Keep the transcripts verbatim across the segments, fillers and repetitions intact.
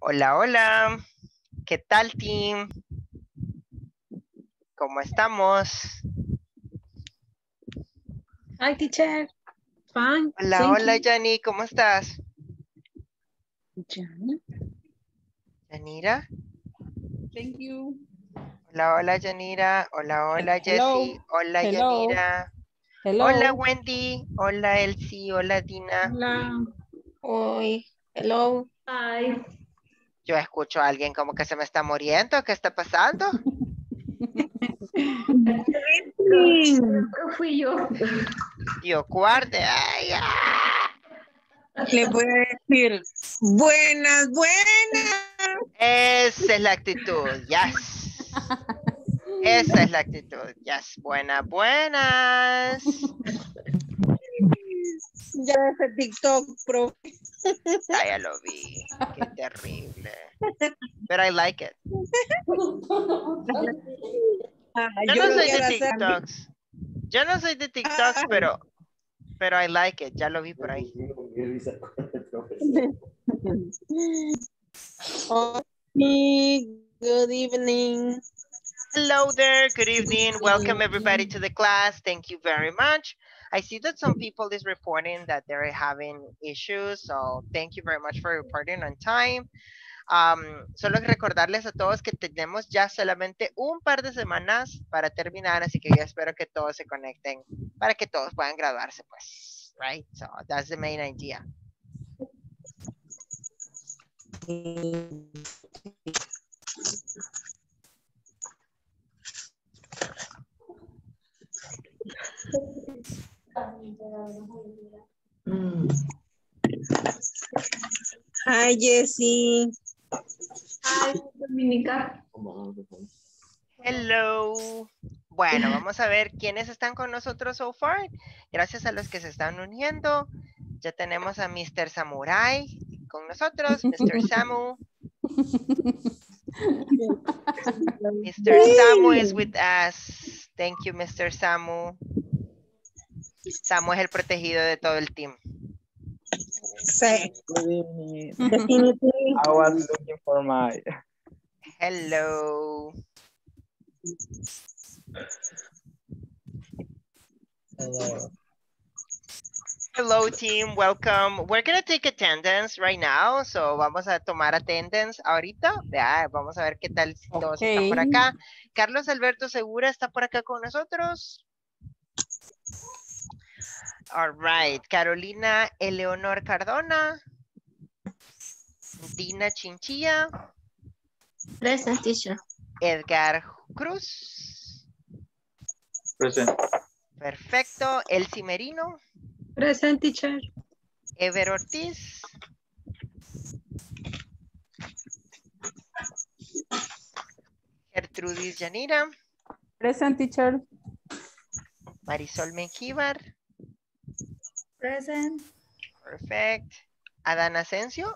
Hola, hola. ¿Qué tal, team? ¿Cómo estamos? Hi, teacher. Fine. Hola, Thank hola, you. Yanni. ¿Cómo estás? Jan- Yanira. Thank you. Hola, hola, Yanira. Hola, hola, Hello. Jessie. Hola, Hello. Yanira. Hola, Hello. Wendy. Hola, Elsie. Hola, Dina. Hola. Oi, hello. Hi. Yo escucho a alguien como que se me está muriendo. ¿Qué está pasando? Creo que fui yo. Dios guarde. Ay, ah. Le voy a decir, buenas, buenas. Esa es la actitud. Yes. Esa es la actitud. Yes. Buenas, buenas. Ya ese TikTok, pro. Ah, ya lo vi. Qué terrible. Pero I like it. Ah, Yo yo no lo soy de quiero hacer. TikToks. Yo no soy de TikToks, pero, pero I like it. Ya lo vi por ahí. Okay, good evening. Hello there. Good evening. Welcome everybody to the class. Thank you very much. I see that some people is reporting that they're having issues. So thank you very much for reporting on time. Um, solo recordarles a todos que tenemos ya solamente un par de semanas para terminar, así que yo espero que todos se conecten para que todos puedan graduarse, pues, right? So that's the main idea. Hi, Jessie. Hi, Dominica. Hello. Bueno, vamos a ver quiénes están con nosotros so far. Gracias a los que se están uniendo. Ya tenemos a mister Samurai con nosotros, mister Samu. mister Samu is with us. Thank you, mister Samu. Samu es el protegido de todo el team. Sí. Good evening. Definitely. I was looking for my. Hello. Hello. Hello, team. Welcome. We're going to take attendance right now. So vamos a tomar attendance ahorita. Vea, vamos a ver qué tal si todos están por Okay. acá. Carlos Alberto Segura está por acá con nosotros. All right. Carolina Eleonor Cardona. Dina Chinchilla. Present, teacher. Edgar Cruz. Present. Perfecto. Elsie Merino. Present, teacher. Ever Ortiz. Gertrudis Yanira. Present, teacher. Marisol Mengíbar. Present. Perfect. Adán Asensio.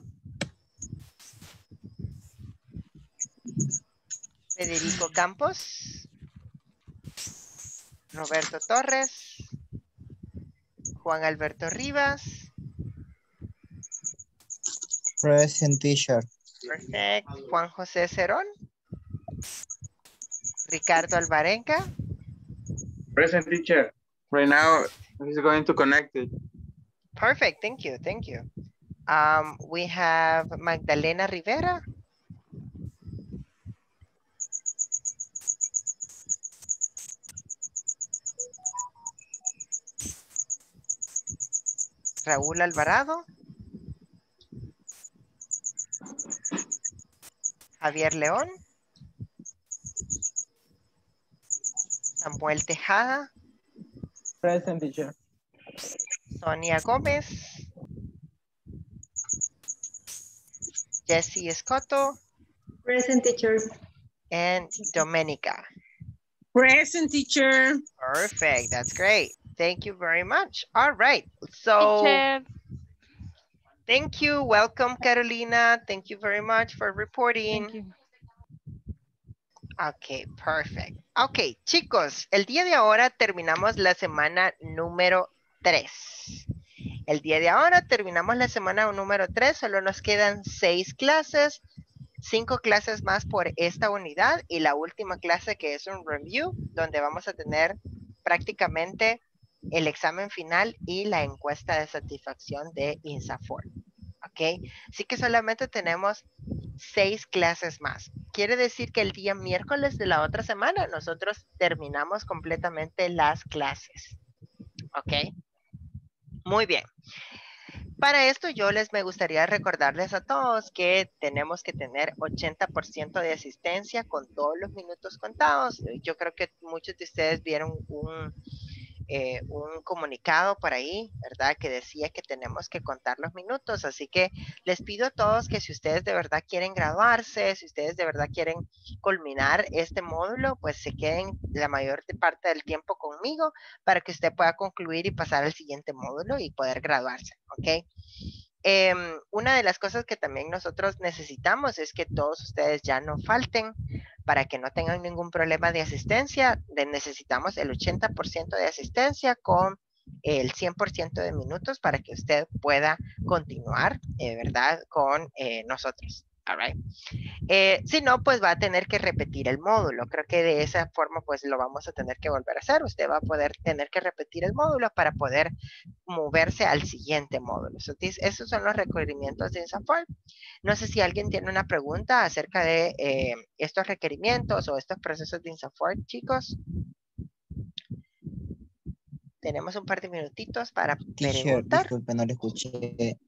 Federico Campos. Roberto Torres. Juan Alberto Rivas. Present teacher. Perfect. Juan José Cerón. Ricardo Alvarenga. Present teacher. Right now, he's going to connect it. Perfect. Thank you. Thank you. Um, we have Magdalena Rivera. Raúl Alvarado. Javier León. Samuel Tejada. Present teacher. Sonia Gómez. Jessie Escoto. Present, teacher. And Domenica. Present, teacher. Perfect. That's great. Thank you very much. All right. So Teacher. thank you. Welcome, Carolina. Thank you very much for reporting. Thank you. Ok, perfect. Ok, chicos, el día de ahora terminamos la semana número tres. El día de ahora terminamos la semana número tres, solo nos quedan seis clases, cinco clases más por esta unidad y la última clase que es un review, donde vamos a tener prácticamente el examen final y la encuesta de satisfacción de INSAFORP. ¿Ok? Así que solamente tenemos seis clases más. Quiere decir que el día miércoles de la otra semana nosotros terminamos completamente las clases. ¿Ok? Muy bien. Para esto yo les me gustaría recordarles a todos que tenemos que tener ochenta por ciento de asistencia con todos los minutos contados. Yo creo que muchos de ustedes vieron un, eh, un comunicado por ahí, ¿verdad? Que decía que tenemos que contar los minutos. Así que les pido a todos que si ustedes de verdad quieren graduarse, si ustedes de verdad quieren culminar este módulo, pues se queden la mayor parte del tiempo conmigo para que usted pueda concluir y pasar al siguiente módulo y poder graduarse, ¿ok? Eh, una de las cosas que también nosotros necesitamos es que todos ustedes ya no falten para que no tengan ningún problema de asistencia. De, necesitamos el ochenta por ciento de asistencia con el cien por ciento de minutos para que usted pueda continuar, eh, ¿verdad? Con eh, nosotros. All right. Eh, si no, pues va a tener que repetir el módulo. Creo que de esa forma, pues lo vamos a tener que volver a hacer. Usted va a poder tener que repetir el módulo para poder moverse al siguiente módulo. So, this, esos son los requerimientos de INSAFORP. No sé si alguien tiene una pregunta acerca de eh, estos requerimientos o estos procesos de INSAFORP, chicos. Tenemos un par de minutitos para Teacher, preguntar. disculpe, no le escuché.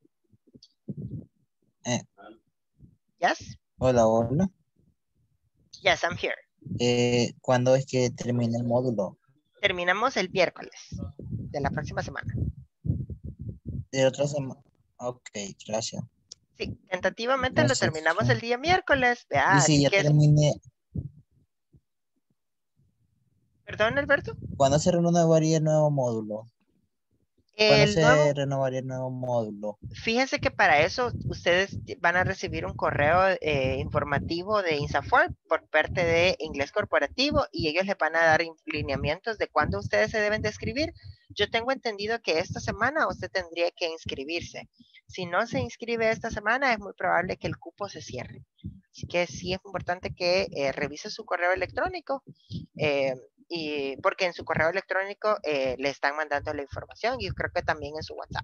Eh, Yes? hola, hola. Yes, I'm here. Eh, ¿Cuándo es que termina el módulo? Terminamos el miércoles de la próxima semana. De otra semana. Ok, gracias. Sí, tentativamente Gracias, lo terminamos teacher. el día miércoles. Vea, Y así si ya que es... terminé, Perdón, Alberto. ¿cuándo se renovaría el nuevo módulo? ¿Cuándo El se nuevo, renovaría el nuevo módulo? fíjense que para eso ustedes van a recibir un correo eh, informativo de INSAFORP por parte de Inglés Corporativo y ellos les van a dar lineamientos de cuándo ustedes se deben de inscribir. Yo tengo entendido que esta semana usted tendría que inscribirse. Si no se inscribe esta semana, es muy probable que el cupo se cierre. Así que sí es importante que eh, revise su correo electrónico. Eh, y porque en su correo electrónico eh, le están mandando la información y yo creo que también en su WhatsApp.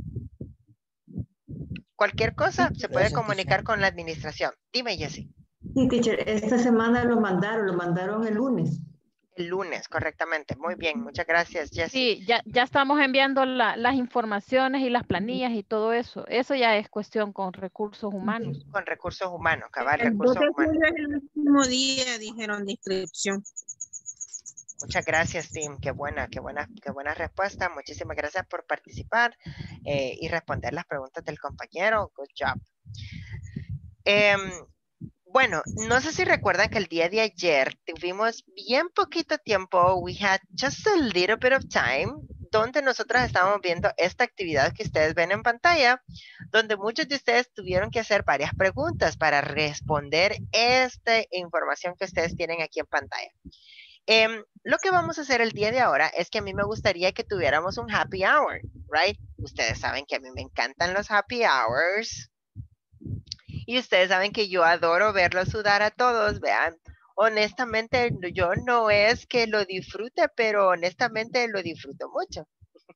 Cualquier cosa se puede Gracias, comunicar teacher. con la administración. Dime, Jessie. Sí, teacher, esta semana lo mandaron, lo mandaron el lunes. El lunes, correctamente. Muy bien, muchas gracias, Jessie. Sí, ya, ya estamos enviando la- las informaciones y las planillas y todo eso. Eso ya es cuestión con recursos humanos. Con recursos humanos, cabal, El dos recursos de humanos. julio es el último día, dijeron, de inscripción. Muchas gracias, Tim. Qué buena, qué buena, qué buena respuesta. Muchísimas gracias por participar eh, y responder las preguntas del compañero. Good job. Eh, bueno, no sé si recuerdan que el día de ayer tuvimos bien poquito tiempo. We had just a little bit of time donde nosotros estábamos viendo esta actividad que ustedes ven en pantalla, donde muchos de ustedes tuvieron que hacer varias preguntas para responder esta información que ustedes tienen aquí en pantalla. Um, lo que vamos a hacer el día de ahora es que a mí me gustaría que tuviéramos un happy hour, right? Ustedes saben que a mí me encantan los happy hours. Y ustedes saben que yo adoro verlos sudar a todos, vean. Honestamente, yo no es que lo disfrute, pero honestamente lo disfruto mucho.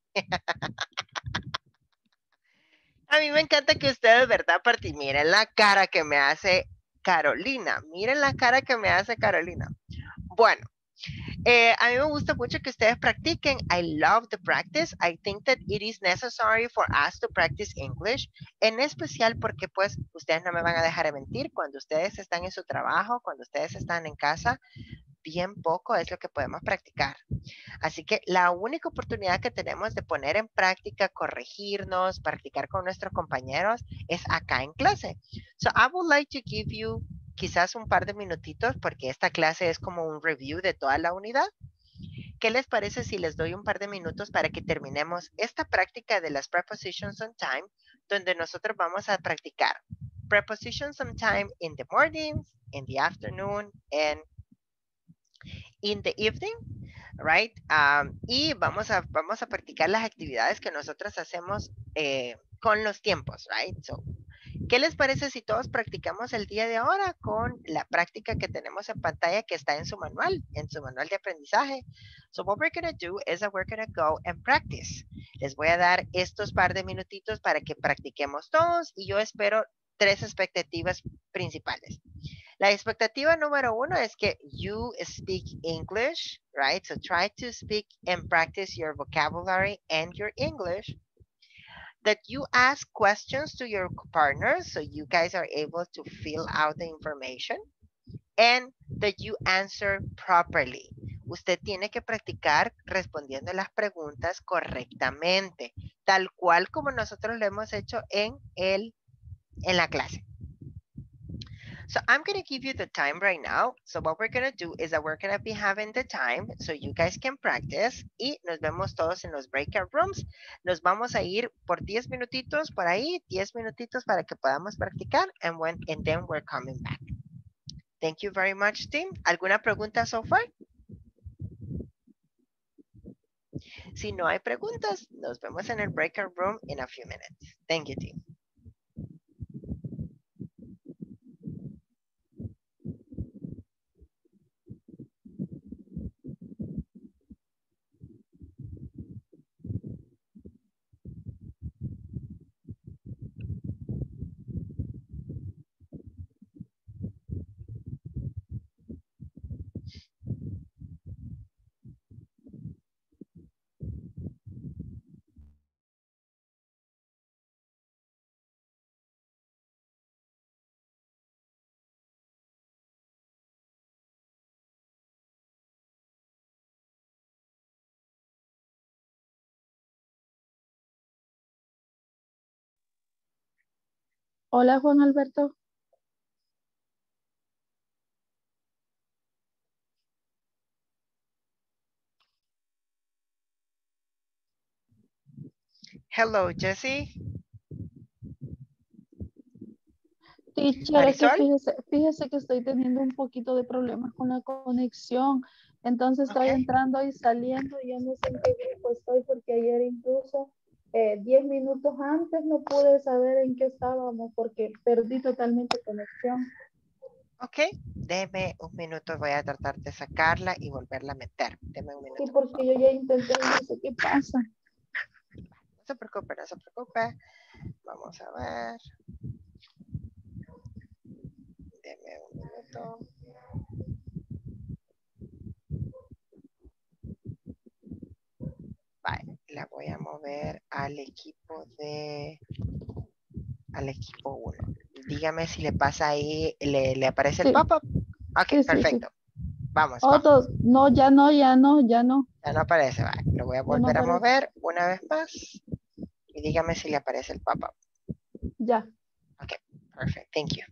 A mí me encanta que ustedes, ¿verdad? Porque miren la cara que me hace Carolina. Miren la cara que me hace Carolina. Bueno. Eh, a mí me gusta mucho que ustedes practiquen. I love the practice. I think that it is necessary for us to practice English. En especial porque pues ustedes no me van a dejar de mentir. Cuando ustedes están en su trabajo, cuando ustedes están en casa, bien poco es lo que podemos practicar. Así que la única oportunidad que tenemos de poner en práctica, corregirnos, practicar con nuestros compañeros es acá en clase. So I would like to give you quizás un par de minutitos porque esta clase es como un review de toda la unidad. ¿Qué les parece si les doy un par de minutos para que terminemos esta práctica de las prepositions on time, donde nosotros vamos a practicar prepositions on time in the mornings, in the afternoon, and in the evening, right? Um, y vamos a, vamos a practicar las actividades que nosotros hacemos eh, con los tiempos, right? So, ¿qué les parece si todos practicamos el día de ahora con la práctica que tenemos en pantalla que está en su manual, en su manual de aprendizaje? So what we're going to do is that we're going to go and practice. Les voy a dar estos par de minutitos para que practiquemos todos y yo espero tres expectativas principales. La expectativa número uno es que you speak English, right? So try to speak and practice your vocabulary and your English. That you ask questions to your partners so you guys are able to fill out the information. And that you answer properly. Usted tiene que practicar respondiendo las preguntas correctamente, tal cual como nosotros lo hemos hecho en, el, en la clase. So I'm going to give you the time right now. So what we're going to do is that we're going to be having the time so you guys can practice y nos vemos todos en los breakout rooms. Nos vamos a ir por diez minutitos por ahí, diez minutitos para que podamos practicar and, when, and then we're coming back. Thank you very much, team. ¿Alguna pregunta so far? Si no hay preguntas, nos vemos en el breakout room in a few minutes. Thank you, team. Hola, Juan Alberto. Hello, Jessie. Teacher, es que Marisol. fíjese, fíjese que estoy teniendo un poquito de problemas con la conexión. Entonces estoy Okay. entrando y saliendo. Y ya no sé en qué grupo estoy porque ayer incluso eh, diez minutos antes no pude saber en qué estábamos porque perdí totalmente conexión. Ok, deme un minuto, voy a tratar de sacarla y volverla a meter. Deme un minuto. Sí, porque yo ya intenté y no sé qué pasa. No se preocupe, no se preocupe. Vamos a ver. Deme un minuto. Vale, la voy a mover al equipo de... al equipo uno. Dígame si le pasa ahí, le, le aparece Sí. el pop-up. Ok, Sí, sí, perfecto. sí. Vamos, vamos. Otros, no, ya no, ya no, ya no. Ya no aparece, vale. Lo voy a Ya no volver a aparece. mover una vez más. Y dígame si le aparece el pop-up. Ya. Ok, perfect. Thank you.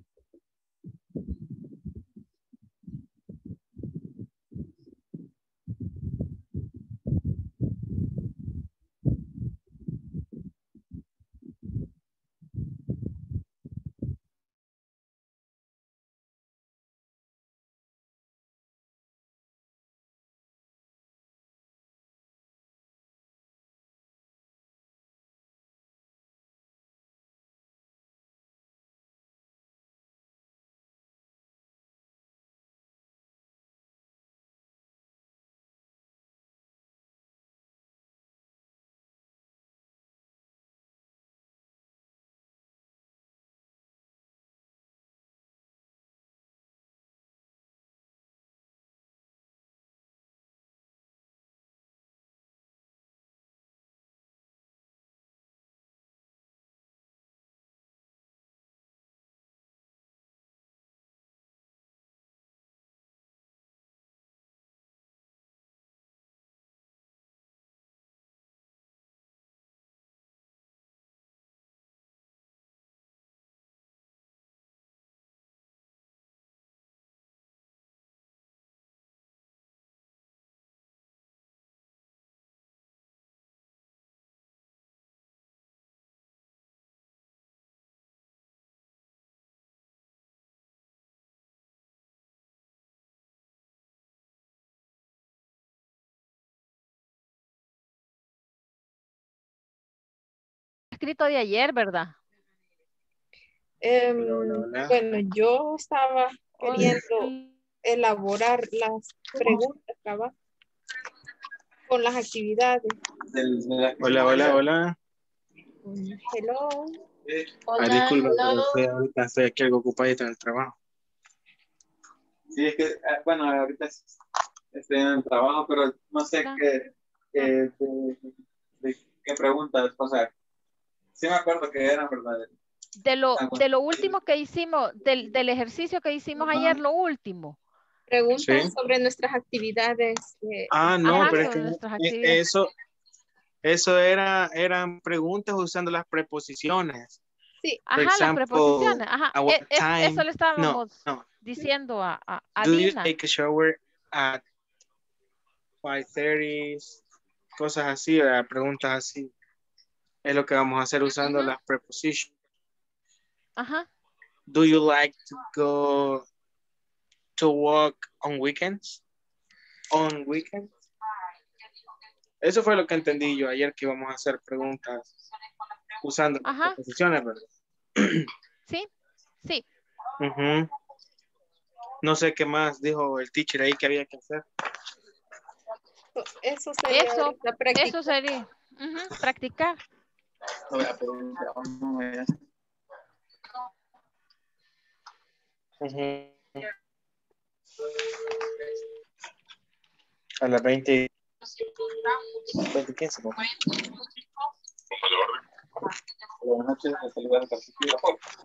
escrito de ayer, ¿verdad? Em, Hola, hola. bueno, yo estaba queriendo Hola. elaborar las preguntas, ¿verdad? Con las actividades. Hola, hola, hola. Hello. Ah, disculpa, pero estoy, ahorita estoy aquí algo ocupadito en el trabajo. Sí, es que, ah, bueno, ahorita estoy en el trabajo, pero no sé Hola. qué, qué, de, de qué preguntas, o sea, sí me acuerdo que eran, ¿verdad? De lo, Ah, bueno. de lo último que hicimos, del, del ejercicio que hicimos ayer, lo último. Preguntas Sí. sobre nuestras actividades. eh, Ah, no, Ajá, pero es sobre que nuestras eh, actividades. eso, eso era, eran preguntas usando las preposiciones. sí, For Ajá, las example, preposiciones. Ajá, at what e- es- eso time, le no, estábamos no. diciendo a, a, a Do you Dina. take a shower at five thirty? Cosas así, ¿verdad? Preguntas así. Es lo que vamos a hacer usando Ujú. las prepositions. Ajá. Do you like to go to walk on weekends? On weekends. Eso fue lo que entendí yo ayer, que íbamos a hacer preguntas usando las Ajá. preposiciones, ¿verdad? Sí, sí. Ujú. No sé qué más dijo el teacher ahí que había que hacer. eso sería Eso, ahorita práctica. eso sería. Ujú, practicar. Ujú. A las veinte, veinte quince. ¿No? Buenas noches, les saluda el capítulo.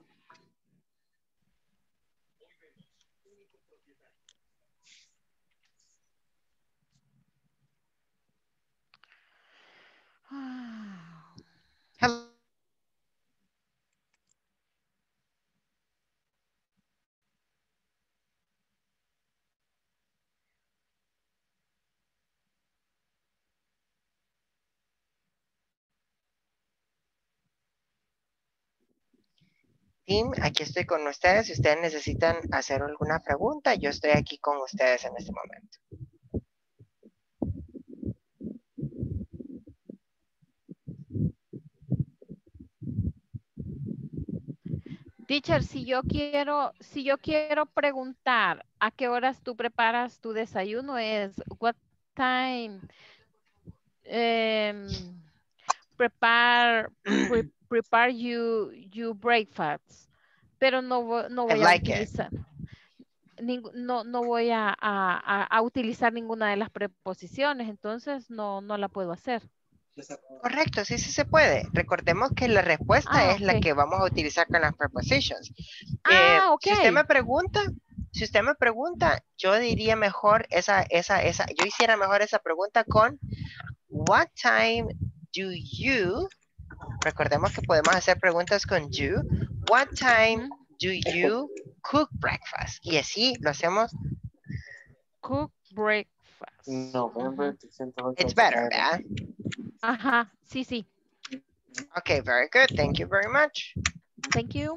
Hello. Team, aquí estoy con ustedes. Si ustedes necesitan hacer alguna pregunta, yo estoy aquí con ustedes en este momento. Teacher, si yo quiero, si yo quiero preguntar a qué horas tú preparas tu desayuno, es what time em, prepare pre- prepare you you breakfast, pero no vo- no I voy a like it. utilizar ning- no no voy a, a- a- a utilizar ninguna de las preposiciones, entonces no no la puedo hacer. Correcto, sí, sí se puede. Recordemos que la respuesta Ah, es la ok. que vamos a utilizar con las prepositions. Eh, Ah, ok. si usted me pregunta, si usted me pregunta, yo diría mejor esa, esa, esa, yo hiciera mejor esa pregunta con what time do you, recordemos que podemos hacer preguntas con you, what time Ujú. do you cook breakfast? Y así lo hacemos, Cook breakfast. November, Ujú. it's better, ¿verdad? Ajá, sí, sí. Okay, very good, thank you very much. Thank you.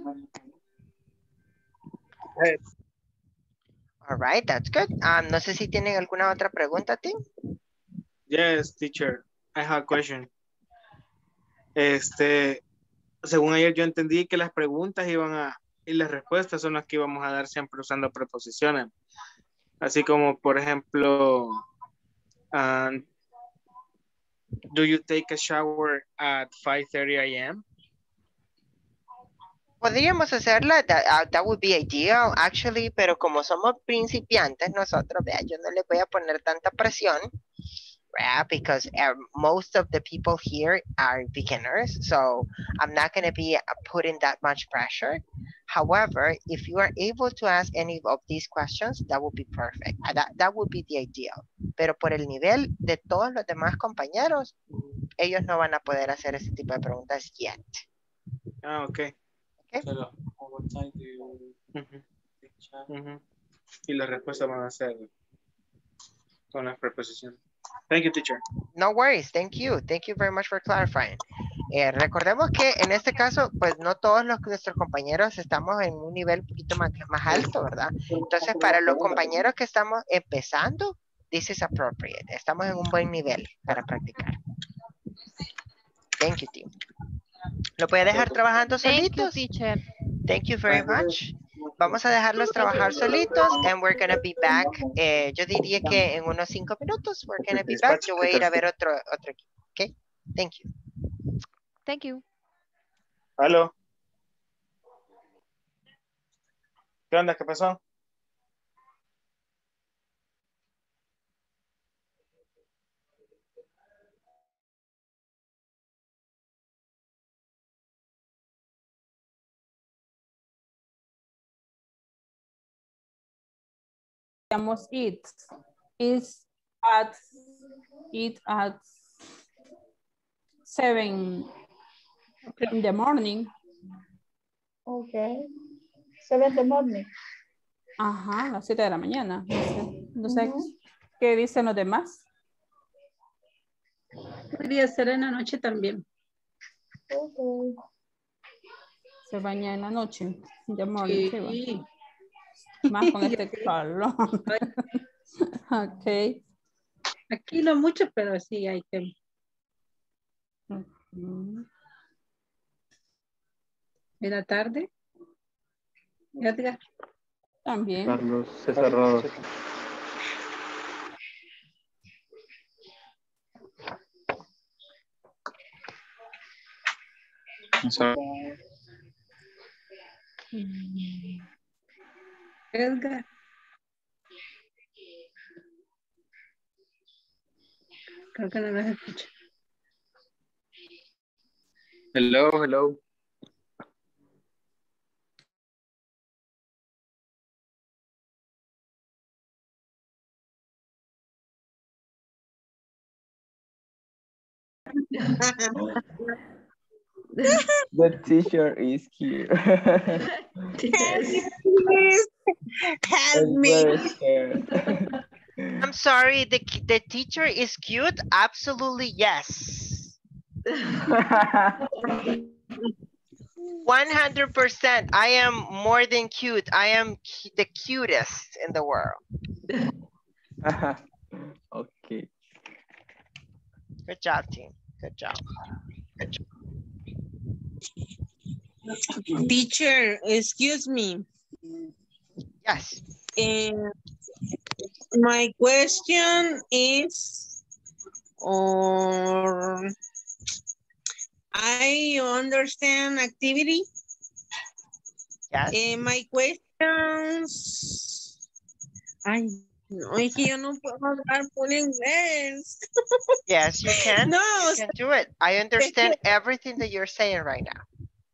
All right, that's good. Um, no sé si tienen alguna otra pregunta, Tim. Yes, teacher. I have a question. Este, según ayer yo entendí que las preguntas iban a, y las respuestas son las que íbamos a dar siempre usando preposiciones. Así como, por ejemplo, um, do you take a shower at five thirty a m? Podríamos hacerla, that, uh, that would be ideal, actually, pero como somos principiantes nosotros, vea, yo no le voy a poner tanta presión, right? Because uh, most of the people here are beginners, so I'm not going to be uh, putting that much pressure. However, if you are able to ask any of these questions, that would be perfect. Uh, that, that would be the ideal. Pero por el nivel de todos los demás compañeros, ellos no van a poder hacer ese tipo de preguntas yet. Ah, ok. Okay. Solo, what time do you... uh-huh. Uh-huh. Y las respuestas van a ser con las preposiciones. Thank you, teacher. No worries, thank you. Thank you very much for clarifying. Eh, recordemos que en este caso, pues no todos los, nuestros compañeros estamos en un nivel un poquito más, más alto, ¿verdad? Entonces, para los compañeros que estamos empezando, this is appropriate. Estamos en un buen nivel para practicar. Thank you, team. ¿Lo puede dejar trabajando Thank you, solitos? teacher. Thank you very much. Vamos a dejarlos trabajar solitos and we're gonna be back. Eh, yo diría que en unos cinco minutos we're gonna be back. Yo voy a ir a ver otro, otro equipo. Okay, thank you. Thank you. Aló. ¿Qué onda? ¿Qué pasó? It is at it at seven in the morning. Okay. Seven in the morning. Ajá, las siete de la mañana. No sé, no sé Ujú. qué dicen los demás. Podría ser en la noche también. Okay. Se baña en la noche. In the morning, sí, va. Sí. Más con este calor. Ok. Aquí no mucho, pero sí hay que. Ujú. En la tarde. Edgar. También. Carlos César Rodos. Mm. Edgar. Creo que no las escucho. Hello, hello. The teacher is here. Yes. Please help I'm me. very scared. I'm sorry, the, the teacher is cute? Absolutely yes. one hundred percent. I am more than cute. I am cu- the cutest in the world. Okay. Good job, team. Good job. Teacher, excuse me. Yes. Uh, my question is, or I understand activity. Yes. Eh, my questions. Ay, no, es que yo no puedo hablar por inglés. Yes, you can. No, You o can sea, do it. I understand que- everything that you're saying right now.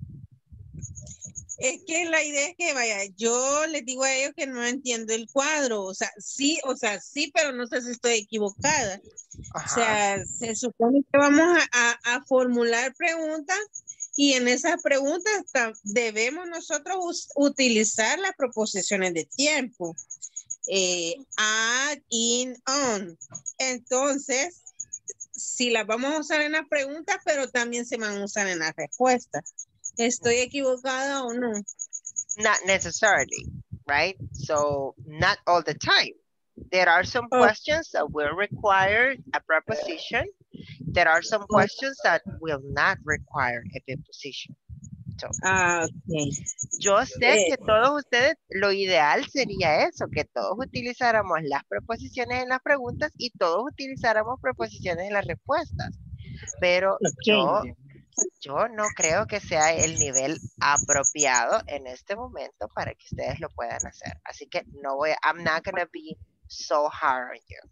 es que la idea es que vaya, yo les digo a ellos que no entiendo el cuadro, o sea, sí, o sea, sí, pero no sé si estoy equivocada. O Ajá. sea, se supone que vamos a, a- a formular preguntas y en esas preguntas ta- debemos nosotros us- utilizar las proposiciones de tiempo. Eh, add, in, on. Entonces, si las vamos a usar en las preguntas, pero también se van a usar en las respuestas. ¿Estoy equivocada o no? Not necessarily, right? So not all the time. There are some Oh. questions that will require a preposition. There are some questions that will not require a preposition. So, Ah, ok. yo sé Eh. que todos ustedes, lo ideal sería eso, que todos utilizáramos las preposiciones en las preguntas y todos utilizáramos preposiciones en las respuestas. Pero yo, yo no creo que sea el nivel apropiado en este momento para que ustedes lo puedan hacer. Así que no voy, I'm not gonna be so hard on you.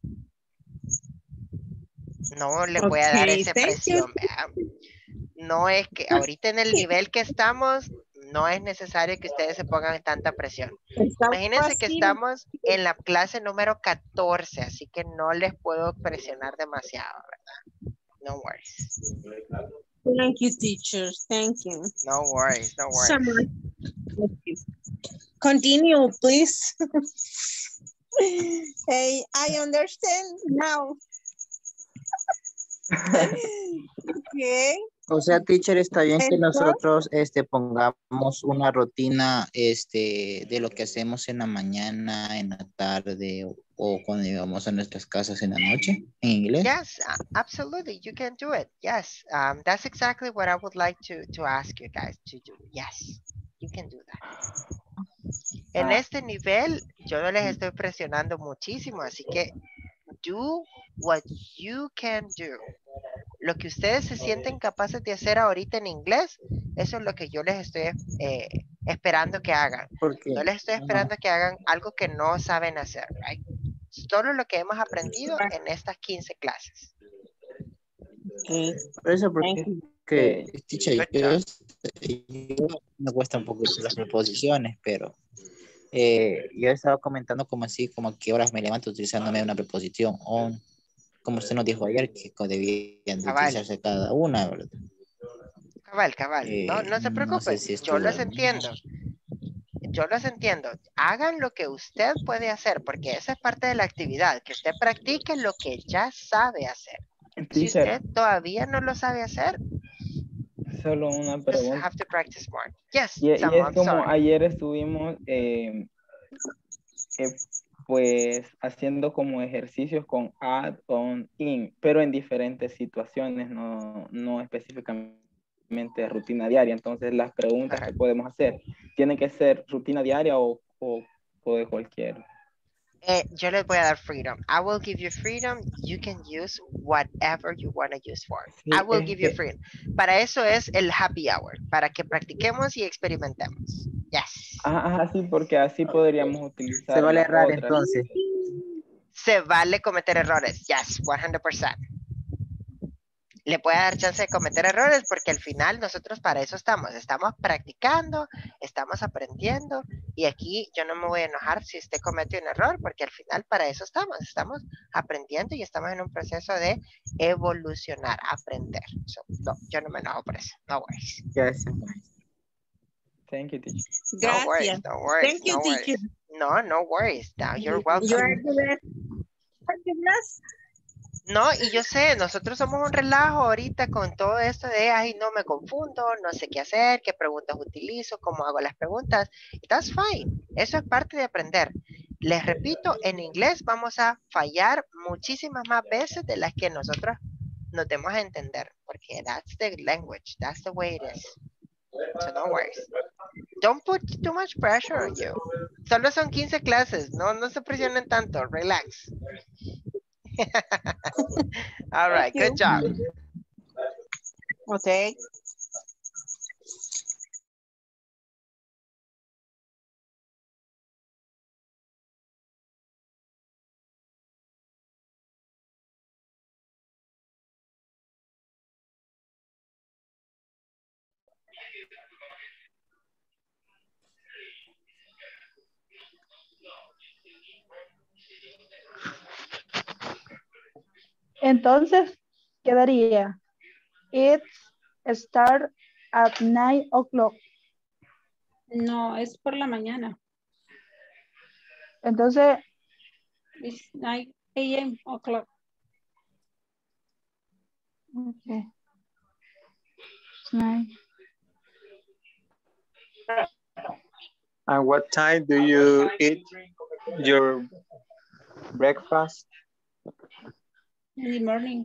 No le voy a dar Okay, esa thank presión, ¿verdad? No es que ahorita en el nivel que estamos, no es necesario que ustedes se pongan en tanta presión. Está Imagínense que fácil. estamos en la clase número catorce, así que no les puedo presionar demasiado, ¿verdad? No worries. Thank you, teachers. Thank you. No worries, no worries. So much. Thank you. Continue, please. Hey, I understand now. Okay. O sea, teacher, está bien que Entonces- nosotros este, pongamos una rutina este, de lo que hacemos en la mañana, en la tarde o, o cuando llegamos a nuestras casas en la noche en inglés. Yes, uh, absolutely. You can do it. Yes, um, that's exactly what I would like to, to ask you guys to do. Yes, you can do that. En Ah. este nivel, yo no les estoy presionando muchísimo, así que do what you can do. Lo que ustedes se sienten capaces de hacer ahorita en inglés, eso es lo que yo les estoy eh, esperando que hagan. Porque, No les estoy ajá, esperando que hagan algo que no saben hacer, right? Solo lo que hemos aprendido en estas quince clases. Okay. por eso Thank porque you. que, teacher, Good yo, job. yo- me cuesta un poquito las preposiciones, pero eh, yo estaba comentando como así, como a qué horas me levanto utilizándome una preposición on, como usted nos dijo ayer, que co- debían de Cabal, utilizarse cada una, ¿verdad? cabal, cabal. No, Eh, no se no sé preocupen, si yo estuvo los bien. entiendo. Yo los entiendo. Hagan lo que usted puede hacer, porque esa es parte de la actividad, que usted practique lo que ya sabe hacer. Si Teacher, usted todavía no lo sabe hacer, solo una just pregunta. have to practice more. Yes, Y, y Samu, es I'm como sorry. ayer estuvimos eh, eh, pues haciendo como ejercicios con add, on, in, pero en diferentes situaciones, no, no específicamente rutina diaria. Entonces las preguntas que Correcto. podemos hacer tienen que ser rutina diaria o, o, o de cualquier. Eh, yo les voy a dar freedom. I will give you freedom. You can use whatever you want to use for. I Sí, will give you este, freedom. Para eso es el happy hour, para que practiquemos y experimentemos. Yes. ah, ah, sí, porque así podríamos Se utilizar vale las errar otras. entonces. Se vale cometer errores. Yes, cien por ciento. Le puede dar chance de cometer errores porque al final nosotros para eso estamos. Estamos practicando, estamos aprendiendo y aquí yo no me voy a enojar si usted comete un error porque al final para eso estamos. Estamos aprendiendo y estamos en un proceso de evolucionar, aprender. So, no, yo no me enojo por eso. No worries. Gracias. Thank you, teacher. No worries, Gracias. no worries, Thank you, no teacher. worries. No, no worries. Now you're You welcome. are the best. Gracias. No, y yo sé, nosotros somos un relajo ahorita con todo esto de, ay, no me confundo, no sé qué hacer, qué preguntas utilizo, cómo hago las preguntas. That's fine. Eso es parte de aprender. Les repito, en inglés vamos a fallar muchísimas más veces de las que nosotros nos demos a entender, porque that's the language, that's the way it is. So no worries. Don't put too much pressure on you. Solo son quince clases, no, no se presionen tanto, relax. All right, good job. Okay. Entonces, quedaría, it start at nine o'clock. No, es por la mañana. Entonces, It's nine a m o'clock. okay. Nine. And what time do you eat your breakfast? In the morning.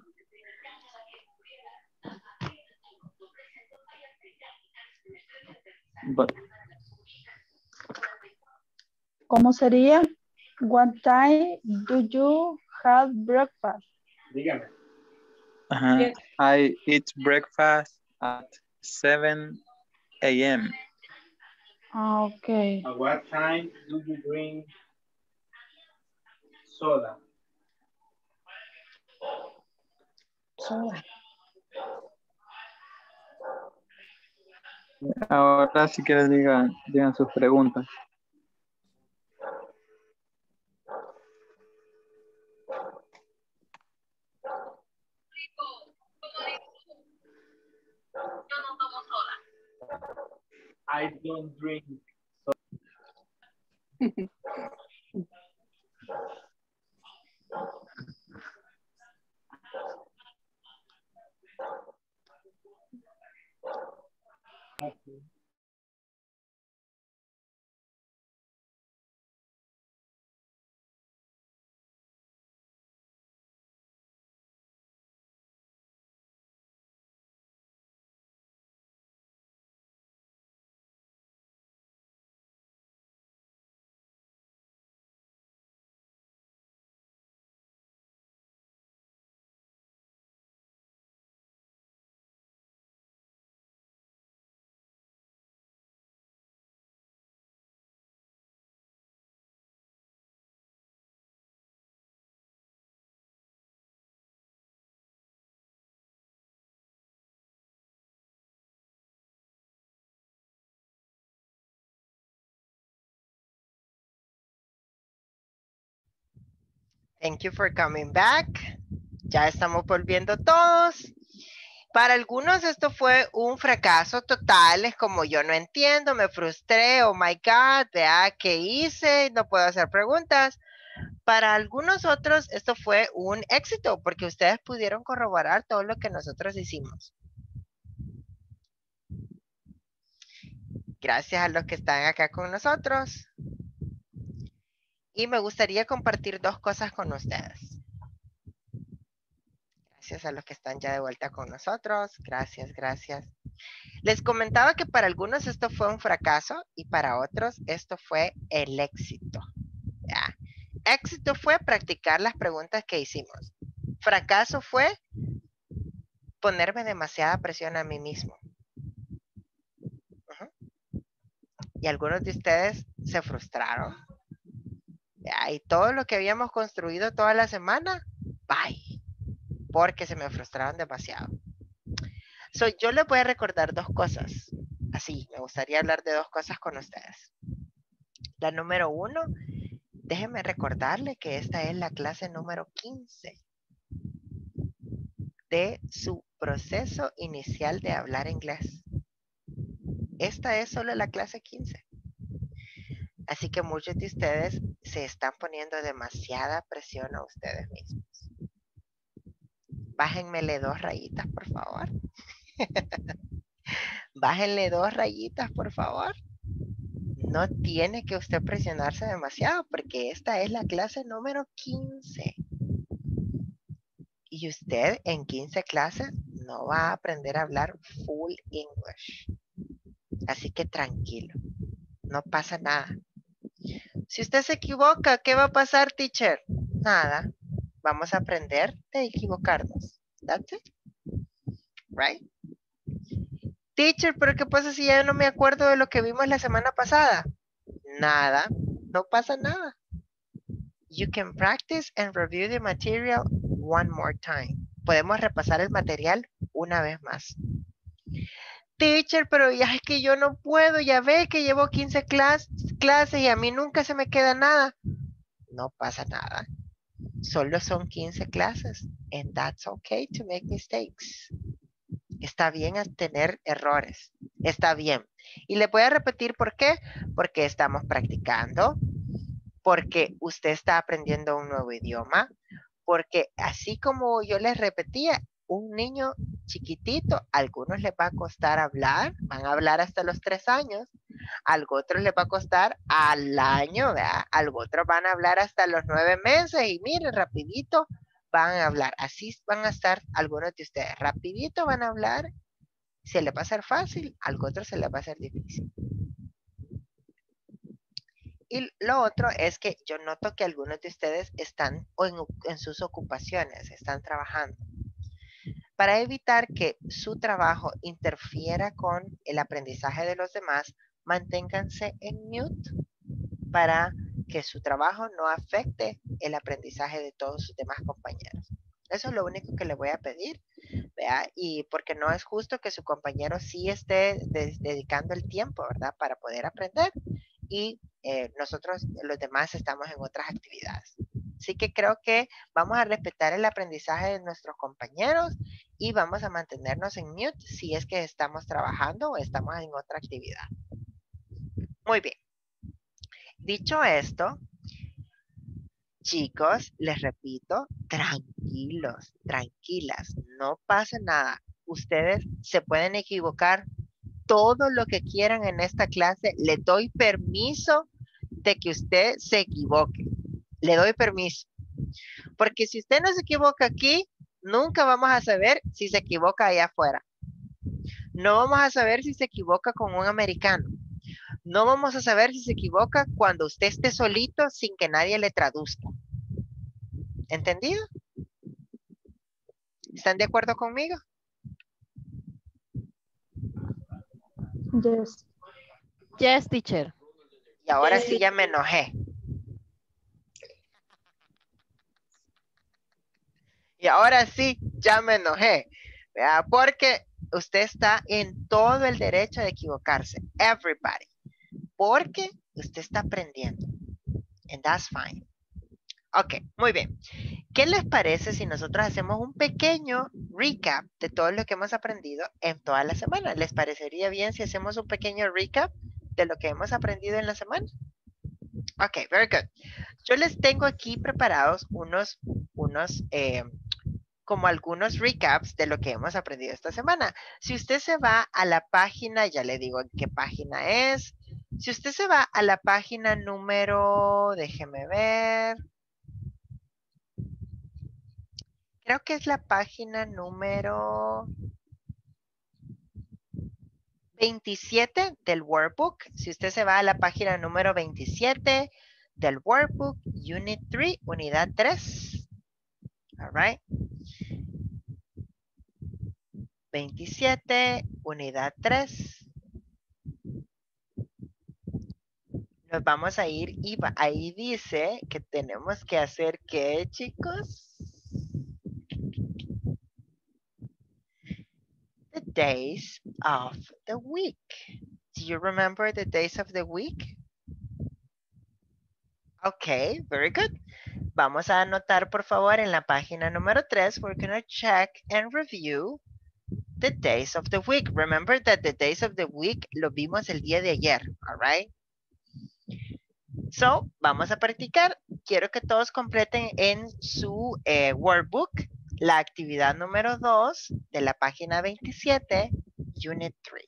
But ¿Cómo sería? What time do you have breakfast? uh-huh. Yes. I eat breakfast at seven a m Ah, okay. At what time do you drink soda? Soda. Ahora si quieres digan, digan sus preguntas. I don't drink Thank you for coming back. Ya estamos volviendo todos. Para algunos esto fue un fracaso total, es como yo no entiendo, me frustré, oh my God, vea qué hice, no puedo hacer preguntas. Para algunos otros esto fue un éxito porque ustedes pudieron corroborar todo lo que nosotros hicimos. Gracias a los que están acá con nosotros. Y me gustaría compartir dos cosas con ustedes. Gracias a los que están ya de vuelta con nosotros. Gracias, gracias. Les comentaba que para algunos esto fue un fracaso y para otros esto fue el éxito. ¿Ya? Éxito fue practicar las preguntas que hicimos. Fracaso fue ponerme demasiada presión a mí mismo. Uh-huh. Y algunos de ustedes se frustraron. ¿Ya? Y todo lo que habíamos construido toda la semana, bye. Porque se me frustraron demasiado. So, yo les voy a recordar dos cosas. Así, me gustaría hablar de dos cosas con ustedes. La número uno, déjenme recordarle que esta es la clase número quince de su proceso inicial de hablar inglés. Esta es solo la clase quince. Así que muchos de ustedes se están poniendo demasiada presión a ustedes mismos. Bájenmele dos rayitas, por favor. Bájenle dos rayitas, por favor. No tiene que usted presionarse demasiado porque esta es la clase número quince. Y usted en quince clases no va a aprender a hablar full English. Así que tranquilo. No pasa nada. Si usted se equivoca, ¿qué va a pasar, teacher? Nada. Vamos a aprender de equivocarnos. That's it. Right? Teacher, ¿pero qué pasa si ya no me acuerdo de lo que vimos la semana pasada? Nada. No pasa nada. You can practice and review the material one more time. Podemos repasar el material una vez más. Teacher, pero ya es que yo no puedo. Ya ve que llevo quince clases, clases y a mí nunca se me queda nada. No pasa nada. Solo son quince clases. And that's okay to make mistakes. Está bien tener errores. Está bien. Y le voy a repetir por qué. Porque estamos practicando. Porque usted está aprendiendo un nuevo idioma. Porque así como yo les repetía, un niño chiquitito, a algunos les va a costar hablar. Van a hablar hasta los tres años. A otros les va a costar al año, ¿verdad? A otros van a hablar hasta los nueve meses. Y miren, rapidito van a hablar. Así van a estar algunos de ustedes. Rapidito van a hablar. Se les va a hacer fácil, a otros se les va a hacer difícil. Y lo otro es que yo noto que algunos de ustedes están en, en sus ocupaciones, están trabajando. Para evitar que su trabajo interfiera con el aprendizaje de los demás, manténganse en mute para que su trabajo no afecte el aprendizaje de todos sus demás compañeros. Eso es lo único que le voy a pedir, ¿vea? Y porque no es justo que su compañero sí esté de, dedicando el tiempo, ¿verdad? Para poder aprender y eh, nosotros los demás estamos en otras actividades. Así que creo que vamos a respetar el aprendizaje de nuestros compañeros y vamos a mantenernos en mute si es que estamos trabajando o estamos en otra actividad. Muy bien. Dicho esto, chicos, les repito, tranquilos, tranquilas, no pasa nada. Ustedes se pueden equivocar todo lo que quieran en esta clase. Le doy permiso de que usted se equivoque. Le doy permiso. Porque si usted no se equivoca aquí, nunca vamos a saber si se equivoca allá afuera. No vamos a saber si se equivoca con un americano. No vamos a saber si se equivoca cuando usted esté solito sin que nadie le traduzca. ¿Entendido? ¿Están de acuerdo conmigo? Yes. Yes, teacher. Y ahora sí ya me enojé. Y ahora sí ya me enojé. ¿Verdad? Porque usted está en todo el derecho de equivocarse. Everybody. Porque usted está aprendiendo. And that's fine. Ok, muy bien. ¿Qué les parece si nosotros hacemos un pequeño recap de todo lo que hemos aprendido en toda la semana? ¿Les parecería bien si hacemos un pequeño recap de lo que hemos aprendido en la semana? Ok, very good. Yo les tengo aquí preparados unos, unos, eh, como algunos recaps de lo que hemos aprendido esta semana. Si usted se va a la página, ya le digo en qué página es. Si usted se va a la página número, déjeme ver. Creo que es la página número veintisiete del workbook. Si usted se va a la página número veintisiete del workbook, Unit tres, unidad tres. All right. veintisiete, unidad tres. Nos vamos a ir y va- ahí dice que tenemos que hacer ¿qué, chicos? The days of the week. Do you remember the days of the week? Okay, very good. Vamos a anotar, por favor, en la página número tres. We're going to check and review the days of the week. Remember that the days of the week lo vimos el día de ayer, all right? So, vamos a practicar. Quiero que todos completen en su eh, workbook la actividad número dos de la página veintisiete, Unit tres.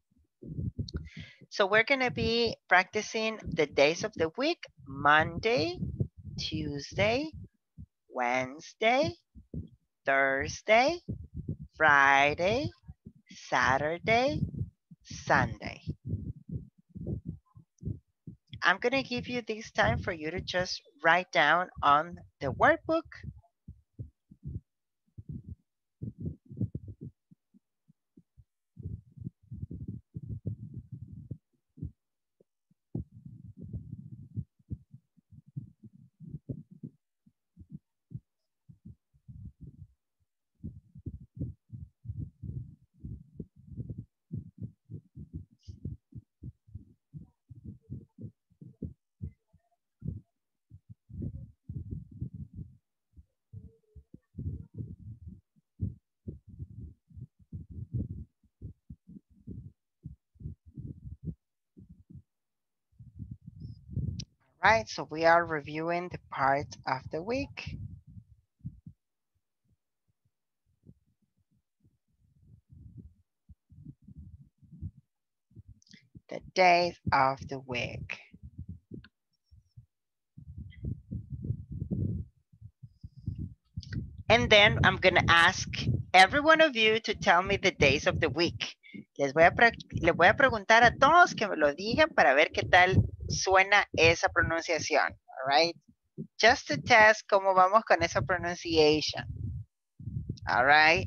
So, we're going to be practicing the days of the week, Monday, Tuesday, Wednesday, Thursday, Friday, Saturday, Sunday. I'm going to give you this time for you to just write down on the workbook. Right, so we are reviewing the part of the week. The days of the week. And then I'm going to ask every one of you to tell me the days of the week. Les voy a, les voy a preguntar a todos que me lo digan para ver qué tal suena esa pronunciación. All right? Just to test cómo vamos con esa pronunciation. All right?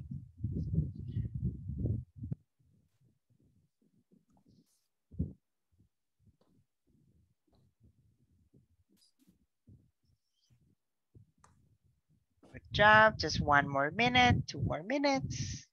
Good job. Just one more minute, two more minutes.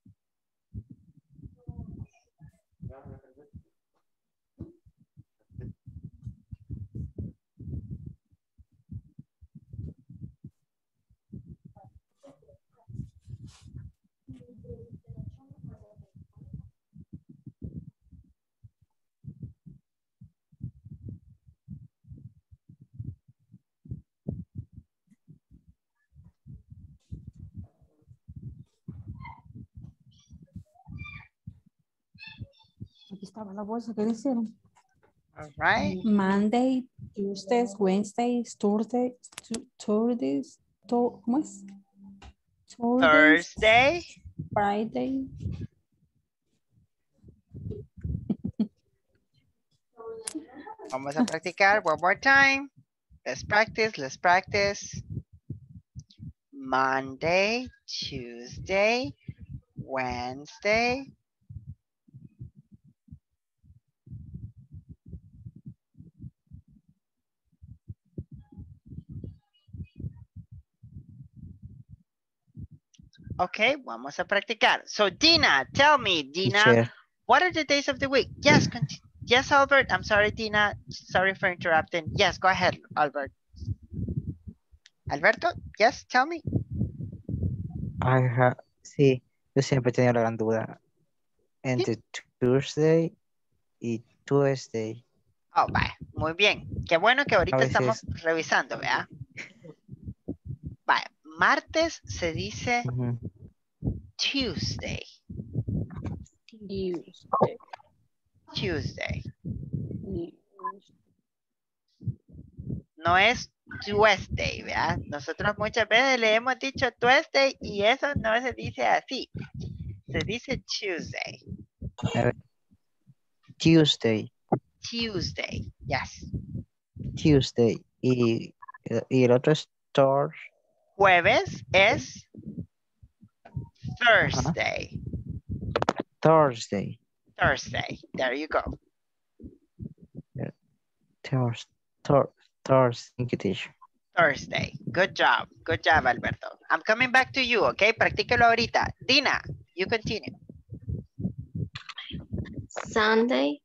Aquí estaba la bolsa que le hicieron. All right. Monday, Tuesdays, Wednesdays, Thursdays, Thursdays, ¿cómo es? Thursday. Friday. Vamos a practicar one more time. Let's practice, let's practice. Monday, Tuesday, Wednesday. Okay, vamos a practicar. So Dina, tell me, Dina, Teacher. what are the days of the week? Yes, continue. Yes, Albert. I'm sorry, Dina. Sorry for interrupting. Yes, go ahead, Albert. Alberto, yes, tell me. Ajá, sí, yo siempre he tenido la gran duda entre Tuesday y Tuesday. Oh, vaya, muy bien. Qué bueno que A ahorita estamos veces, revisando, ¿verdad? Vaya, martes se dice ujú, Tuesday. Tuesday. Tuesday. No es Tuesday, ¿verdad? Nosotros muchas veces le hemos dicho Tuesday y eso no se dice así. Se dice Tuesday. a ver, Tuesday, Tuesday, yes. Tuesday. Y, y el otro es Thurs, Jueves es ajá, Thursday. Thursday. Thursday, there you go. Thurs, Thurs, Thursday. Thank you, teacher. Thursday. Good job. Good job, Alberto. I'm coming back to you, okay? Practíquelo ahorita. Dina, you continue. Sunday,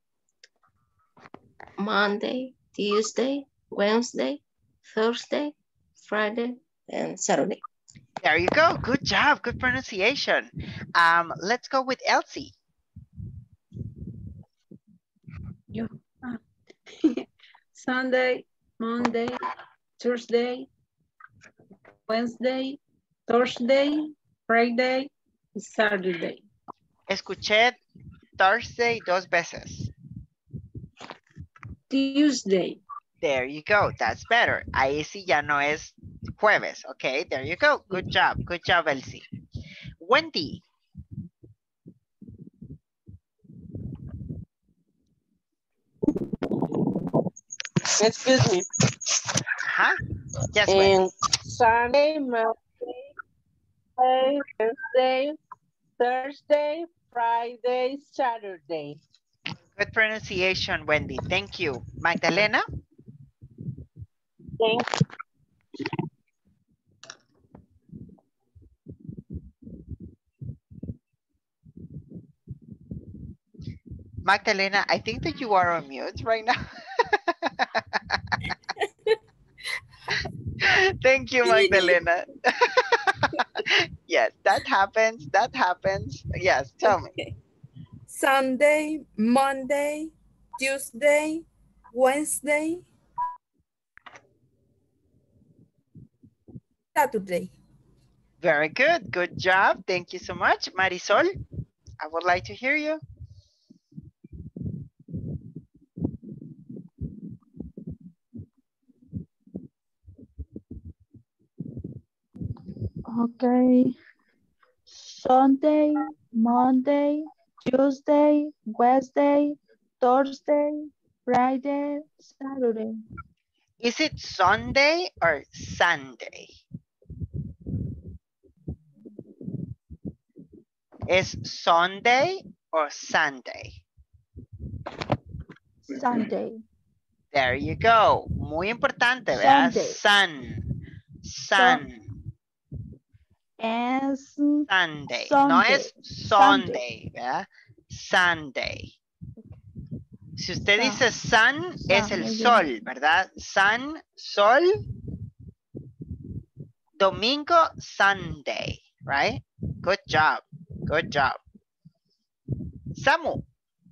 Monday, Tuesday, Wednesday, Thursday, Friday, and Saturday. There you go. Good job. Good pronunciation. Um, let's go with Elsie. Yo. Ah. Sunday, Monday, Tuesday, Wednesday, Thursday, Friday, y Saturday. Escuché Thursday dos veces. Tuesday. There you go. That's better. Ahí sí ya no es jueves. Okay, there you go. Good job. Good job, Elsie. Wendy. Excuse me. Ajá. Yes, Wendy. And Sunday, Monday, Wednesday, Thursday, Friday, Saturday. Good pronunciation, Wendy. Thank you. Magdalena. Thank you. Magdalena, I think that you are on mute right now. Thank you, Magdalena. Yes, that happens. That happens. Yes, tell me. Okay. Sunday, Monday, Tuesday, Wednesday, Saturday. Very good. Good job. Thank you so much. Marisol, I would like to hear you. Okay. Sunday, Monday, Tuesday, Wednesday, Thursday, Friday, Saturday. Is it Sunday or Sunday? ¿Es Sunday or Sunday? Sunday. There you go. Muy importante, ¿verdad? Sunday. Sun. Sun. Es Sunday. Sunday. No es Sunday, ¿verdad? Sunday. Si usted Sun. dice sun, es el muy bien. sol, ¿verdad? Sun, sol. Domingo, Sunday, right? Good job. Good job. Samu.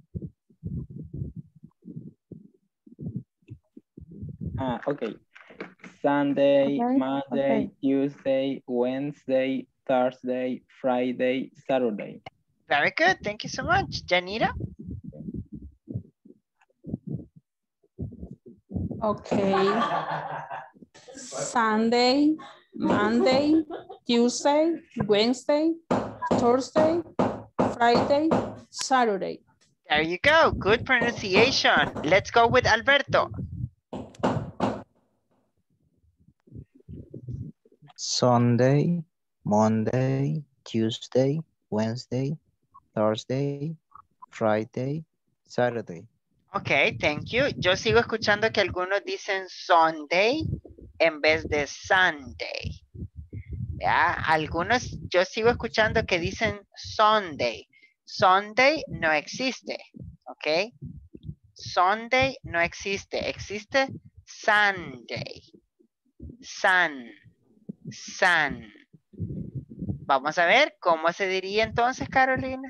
Ah, okay. Sunday, Okay, Monday, okay. Tuesday, Wednesday, Thursday, Friday, Saturday. Very good. Thank you so much. Janira. Okay. Sunday, Monday, Tuesday, Wednesday, Thursday, Friday, Saturday. There you go. Good pronunciation. Let's go with Alberto. Sunday, Monday, Tuesday, Wednesday, Thursday, Friday, Saturday. Ok, thank you. Yo sigo escuchando que algunos dicen Sunday en vez de Sunday. ¿Ya? Algunos, yo sigo escuchando que dicen Sunday. Sunday no existe, ¿ok? Sunday no existe, existe Sunday. Sun, sun. Vamos a ver cómo se diría entonces, Carolina.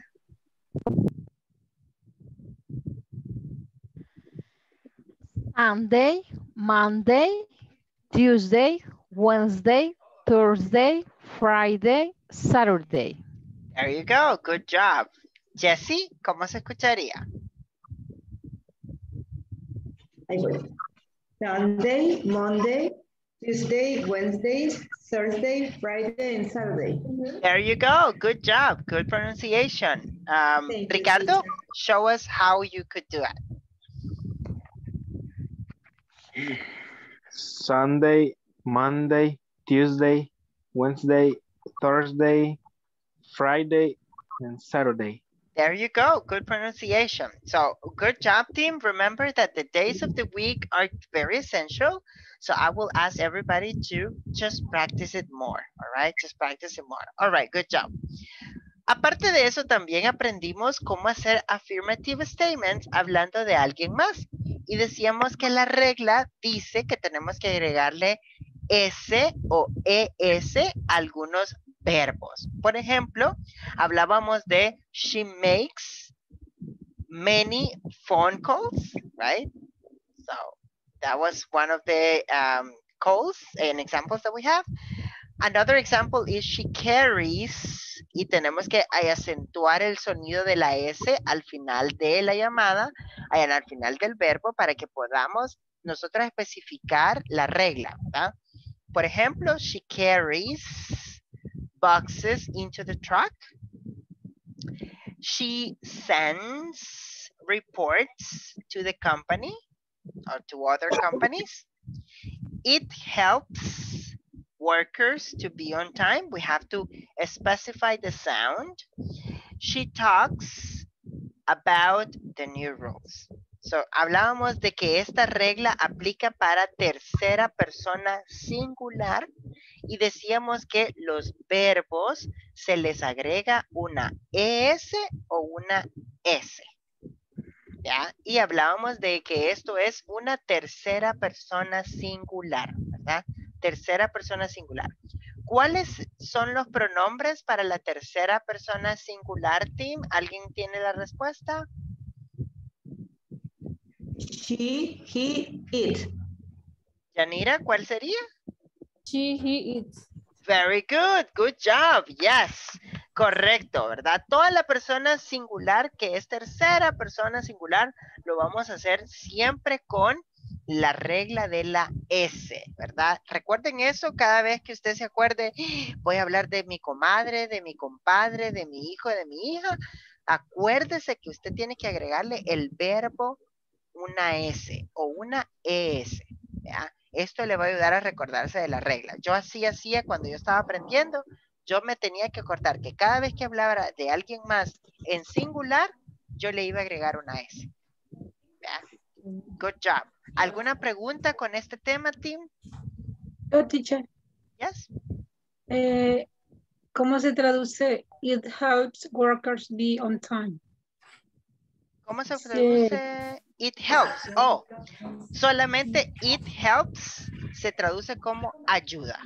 Sunday, Monday, Tuesday, Wednesday, Thursday, Friday, Saturday. There you go. Good job. Jessie, ¿cómo se escucharía? Ahí voy. Sunday, Monday, Tuesday, Wednesday, Thursday, Friday, and Saturday. There you go. Good job. Good pronunciation. Um, Thank you, Ricardo, teacher. show us how you could do it. Sunday, Monday, Tuesday, Wednesday, Thursday, Friday, and Saturday. There you go. Good pronunciation. So good job, team. Remember that the days of the week are very essential. So I will ask everybody to just practice it more. All right. Just practice it more. All right. Good job. Aparte de eso, también aprendimos cómo hacer affirmative statements hablando de alguien más. Y decíamos que la regla dice que tenemos que agregarle S o E S a algunos verbos. Por ejemplo, hablábamos de she makes many phone calls, right? So that was one of the um, calls and examples that we have. Another example is she carries, y tenemos que acentuar el sonido de la S al final de la llamada, al final del verbo, para que podamos nosotros especificar la regla, ¿verdad? Por ejemplo, she carries boxes into the truck. She sends reports to the company or to other companies. It helps workers to be on time. We have to specify the sound. She talks about the new rules. So, hablábamos de que esta regla aplica para tercera persona singular y decíamos que los verbos se les agrega una E S o una S. ¿Ya? Y hablábamos de que esto es una tercera persona singular, ¿verdad? Tercera persona singular. ¿Cuáles son los pronombres para la tercera persona singular, team? ¿Alguien tiene la respuesta? She, he, it. Yanira, ¿cuál sería? She, he, it. Very good. Good job. Yes. Correcto, ¿verdad? Toda la persona singular que es tercera persona singular lo vamos a hacer siempre con la regla de la S, ¿verdad? Recuerden eso cada vez que usted se acuerde, voy a hablar de mi comadre, de mi compadre, de mi hijo, de mi hija. Acuérdese que usted tiene que agregarle el verbo una S o una E S, ¿ya? Esto le va a ayudar a recordarse de la regla. Yo así hacía cuando yo estaba aprendiendo. Yo me tenía que acordar que cada vez que hablaba de alguien más en singular, yo le iba a agregar una S. ¿Ya? Good job. ¿Alguna pregunta con este tema, team? Oh, teacher. Yes. Eh, ¿Cómo se traduce it helps workers be on time? ¿Cómo se traduce? It helps. Oh, solamente it helps se traduce como ayuda.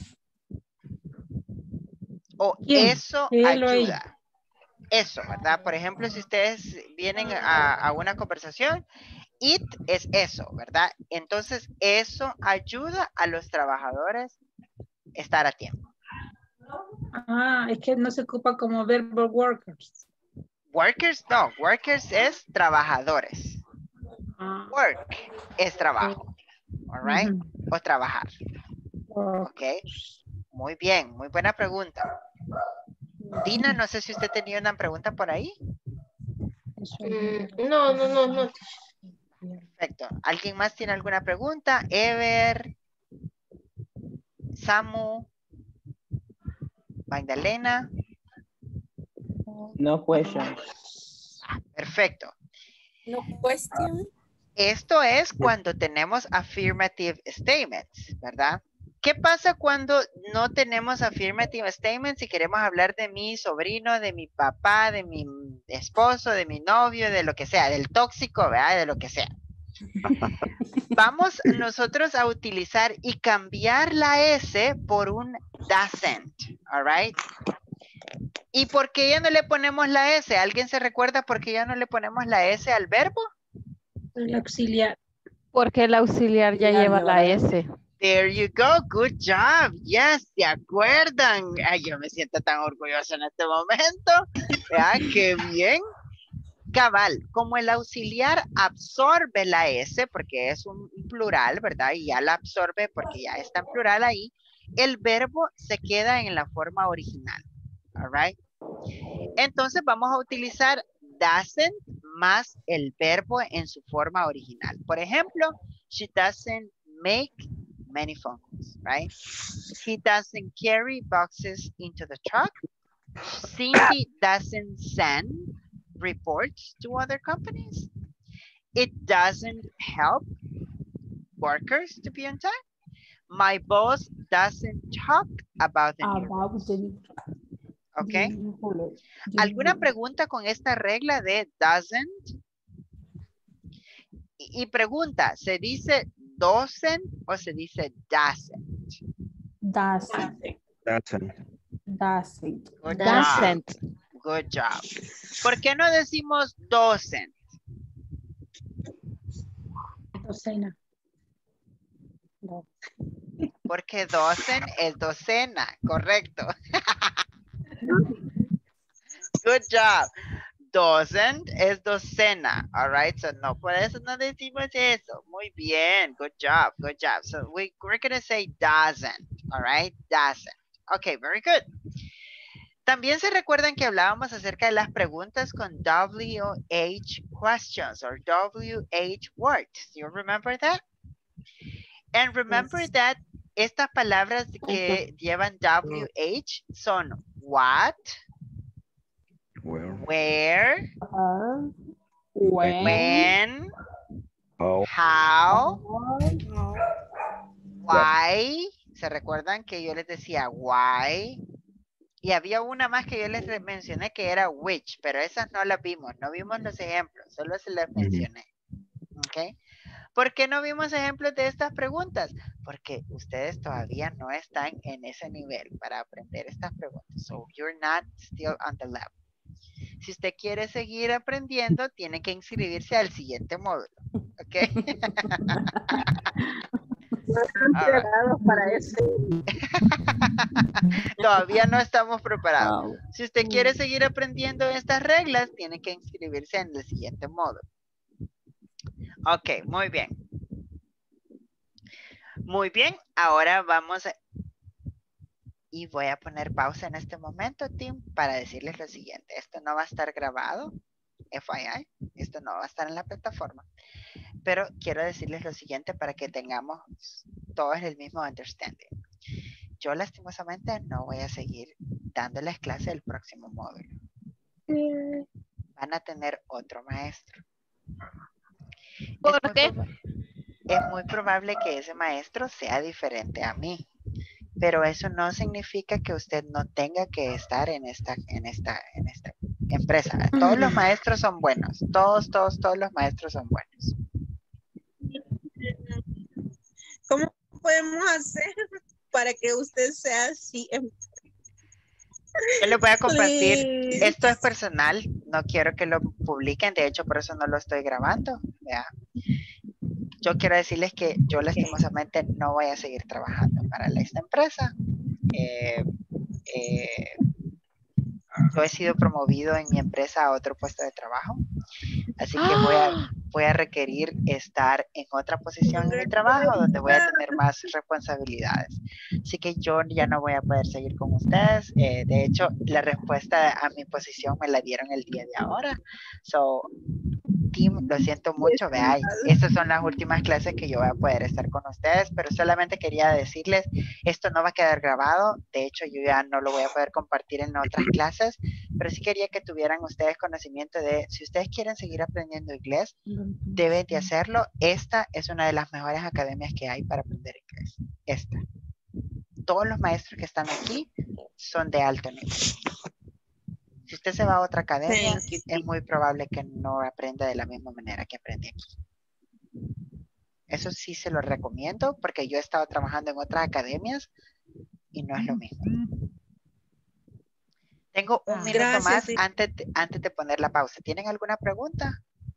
O ¿Quién? eso Él o ayuda. ella. Eso, ¿verdad? Por ejemplo, si ustedes vienen a, a una conversación, it es eso, ¿verdad? Entonces, eso ayuda a los trabajadores a estar a tiempo. Ah, es que no se ocupa como verbo workers. Workers, no. Workers es trabajadores. Ah. Work es trabajo. All right? Ujú. O trabajar. Ok. Muy bien. Muy buena pregunta. Dina, no sé si usted tenía una pregunta por ahí. Mm, no, no, no, no. Perfecto. ¿Alguien más tiene alguna pregunta? Ever, Samu, Magdalena. No questions. Ah, perfecto. No question. Esto es cuando tenemos affirmative statements, ¿verdad? ¿Qué pasa cuando no tenemos affirmative statements y queremos hablar de mi sobrino, de mi papá, de mi esposo, de mi novio, de lo que sea, del tóxico, ¿verdad? De lo que sea. Vamos nosotros a utilizar y cambiar la S por un doesn't, all right? ¿Y por qué ya no le ponemos la S? ¿Alguien se recuerda por qué ya no le ponemos la S al verbo? El auxiliar. Porque el auxiliar ya Ya lleva lleva la la S. There you go, good job. Yes, ¿se acuerdan? Ay, yo me siento tan orgulloso en este momento. Vean, qué bien. Cabal, como el auxiliar absorbe la S, porque es un plural, ¿verdad? Y ya la absorbe porque ya está en plural ahí, el verbo se queda en la forma original. All right. Entonces vamos a utilizar doesn't más el verbo en su forma original. Por ejemplo, she doesn't make many phone calls, right? He doesn't carry boxes into the truck. Cindy doesn't send reports to other companies. It doesn't help workers to be on time. My boss doesn't talk about the new About rules. the new Okay. new rule. ¿Alguna pregunta con esta regla de doesn't? Y, y pregunta, ¿se dice doesn't o se dice doesn't? Doesn't. Doesn't. Doesn't. Good Doesn't. job. Good job. ¿Por qué no decimos doesn't? Docena. No. Porque dozen es docena, correcto. Good job. Doesn't es docena, all right? So no, por eso no decimos eso. Muy bien, good job, good job. So we, we're gonna say doesn't, all right? Doesn't. Okay, very good. También se recuerdan que hablábamos acerca de las preguntas con W H questions or W H words. Do you remember that? And remember Yes. that estas palabras que llevan W H son what, Where? where, Uh, when, when, How? how, No. why. ¿Se recuerdan que yo les decía why? Y había una más que yo les re- mencioné que era which, pero esas no las vimos, no vimos los ejemplos, solo se las mencioné. ¿Ok? ¿Por qué no vimos ejemplos de estas preguntas? Porque ustedes todavía no están en ese nivel para aprender estas preguntas. So you're not still on the level. Si usted quiere seguir aprendiendo, tiene que inscribirse al siguiente módulo. ¿Ok? All right. Para eso. Todavía no estamos preparados. Wow. Si usted quiere seguir aprendiendo estas reglas, tiene que inscribirse en el siguiente módulo. Ok, muy bien. Muy bien, ahora vamos a... Y voy a poner pausa en este momento, Tim, para decirles lo siguiente. Esto no va a estar grabado, F Y I. Esto no va a estar en la plataforma. Pero quiero decirles lo siguiente para que tengamos todos el mismo understanding. Yo lastimosamente no voy a seguir dándoles clase del próximo módulo. Van a tener otro maestro. ¿Por Es muy qué? proba- Es muy probable que ese maestro sea diferente a mí. Pero eso no significa que usted no tenga que estar en esta, en esta, en esta empresa. Todos los maestros son buenos. Todos, todos, todos los maestros son buenos. ¿Cómo podemos hacer para que usted sea así? Yo les voy a compartir. Please. Esto es personal. No quiero que lo publiquen. De hecho, por eso no lo estoy grabando. Vea. Yo quiero decirles que yo lastimosamente no voy a seguir trabajando para esta empresa. Eh, eh, yo he sido promovido en mi empresa a otro puesto de trabajo. Así que voy a, voy a requerir estar en otra posición en mi trabajo donde voy a tener más responsabilidades. Así que yo ya no voy a poder seguir con ustedes. Eh, de hecho, la respuesta a mi posición me la dieron el día de ahora. So, team, lo siento mucho, veáis, estas son las últimas clases que yo voy a poder estar con ustedes, pero solamente quería decirles, esto no va a quedar grabado, de hecho yo ya no lo voy a poder compartir en otras clases, pero sí quería que tuvieran ustedes conocimiento de, si ustedes quieren seguir aprendiendo inglés, deben de hacerlo. Esta es una de las mejores academias que hay para aprender inglés, esta. Todos los maestros que están aquí son de alto nivel. Si usted se va a otra academia, es muy probable que no aprenda de la misma manera que aprende aquí. Eso sí se lo recomiendo porque yo he estado trabajando en otras academias y no es lo mismo. Tengo un minuto Gracias, más sí. antes de, antes de poner la pausa. ¿Tienen alguna pregunta?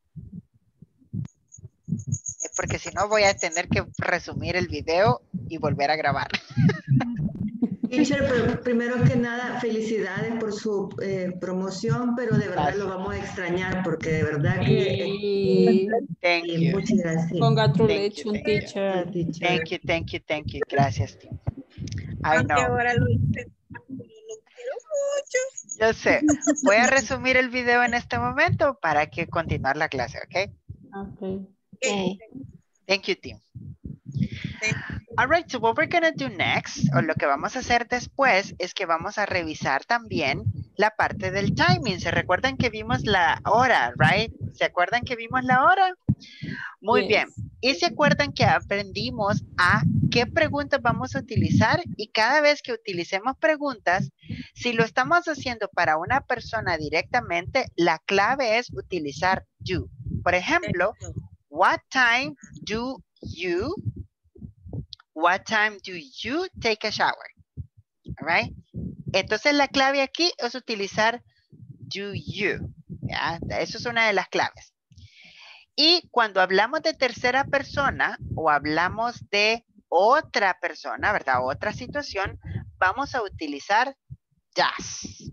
Es porque si no voy a tener que resumir el video y volver a grabar. Teacher, pero primero que nada, felicidades por su eh, promoción, pero de verdad lo Gracias. vamos a extrañar porque de verdad que... eh, Y Thank y you. muchas gracias. Sí. congratulations, Thank you, thank teacher. Sí, teacher. Thank you, thank you, thank you. Gracias, Tim. I Aunque know. ahora lo hice, lo quiero mucho. Yo sé. Voy a resumir el video en este momento para que continuar la clase, ¿ok? Okay. Okay. Thank you, Tim. All right, so what we're going to do next, o lo que vamos a hacer después, es que vamos a revisar también la parte del timing. ¿Se recuerdan que vimos la hora, right? ¿Se acuerdan que vimos la hora? Muy Yes. bien. Y se acuerdan que aprendimos a qué preguntas vamos a utilizar y cada vez que utilicemos preguntas, si lo estamos haciendo para una persona directamente, la clave es utilizar you. Por ejemplo, what time do you, what time do you take a shower? All right. Entonces la clave aquí es utilizar do you. ¿Ya? Eso es una de las claves. Y cuando hablamos de tercera persona o hablamos de otra persona, ¿verdad? Otra situación, vamos a utilizar does.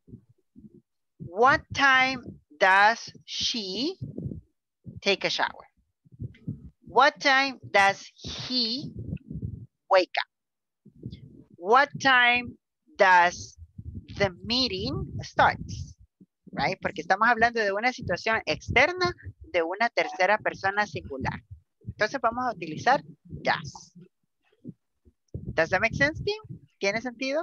What time does she take a shower? What time does he wake up? What time does the meeting start? Right? Porque estamos hablando de una situación externa de una tercera persona singular. Entonces vamos a utilizar does. Does that make sense, Tim? ¿Tiene sentido?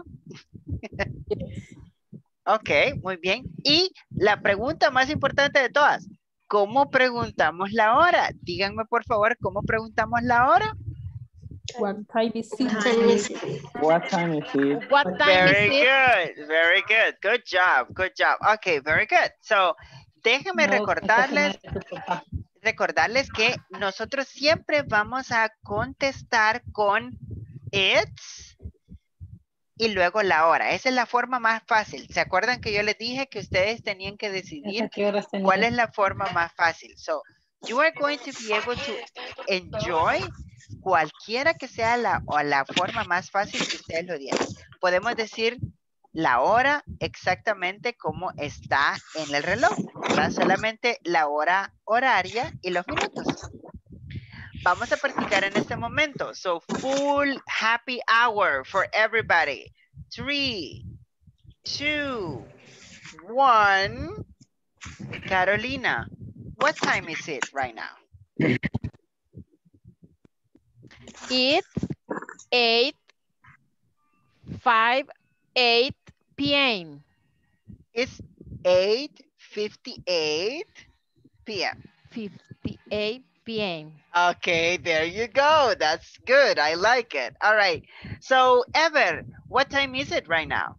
Ok, muy bien. Y la pregunta más importante de todas, ¿cómo preguntamos la hora? Díganme por favor, ¿cómo preguntamos la hora? What time is it? What time is it? What time Very is it? good, very good. Good job, good job. Okay, very good. So, déjenme recordarles, recordarles que nosotros siempre vamos a contestar con it's y luego la hora. Esa es la forma más fácil. ¿Se acuerdan que yo les dije que ustedes tenían que decidir cuál es la forma más fácil? So, you are going to be able to enjoy cualquiera que sea la, o la forma más fácil que ustedes lo digan. Podemos decir la hora exactamente como está en el reloj, ¿verdad? Solamente la hora horaria y los minutos. Vamos a practicar en este momento. So, full happy hour for everybody. Three, two, one. Carolina, what time is it right now? It's eight, five, eight p m It's eight fifty-eight p m fifty-eight p m Okay, there you go. That's good. I like it. All right. So, Ever, what time is it right now?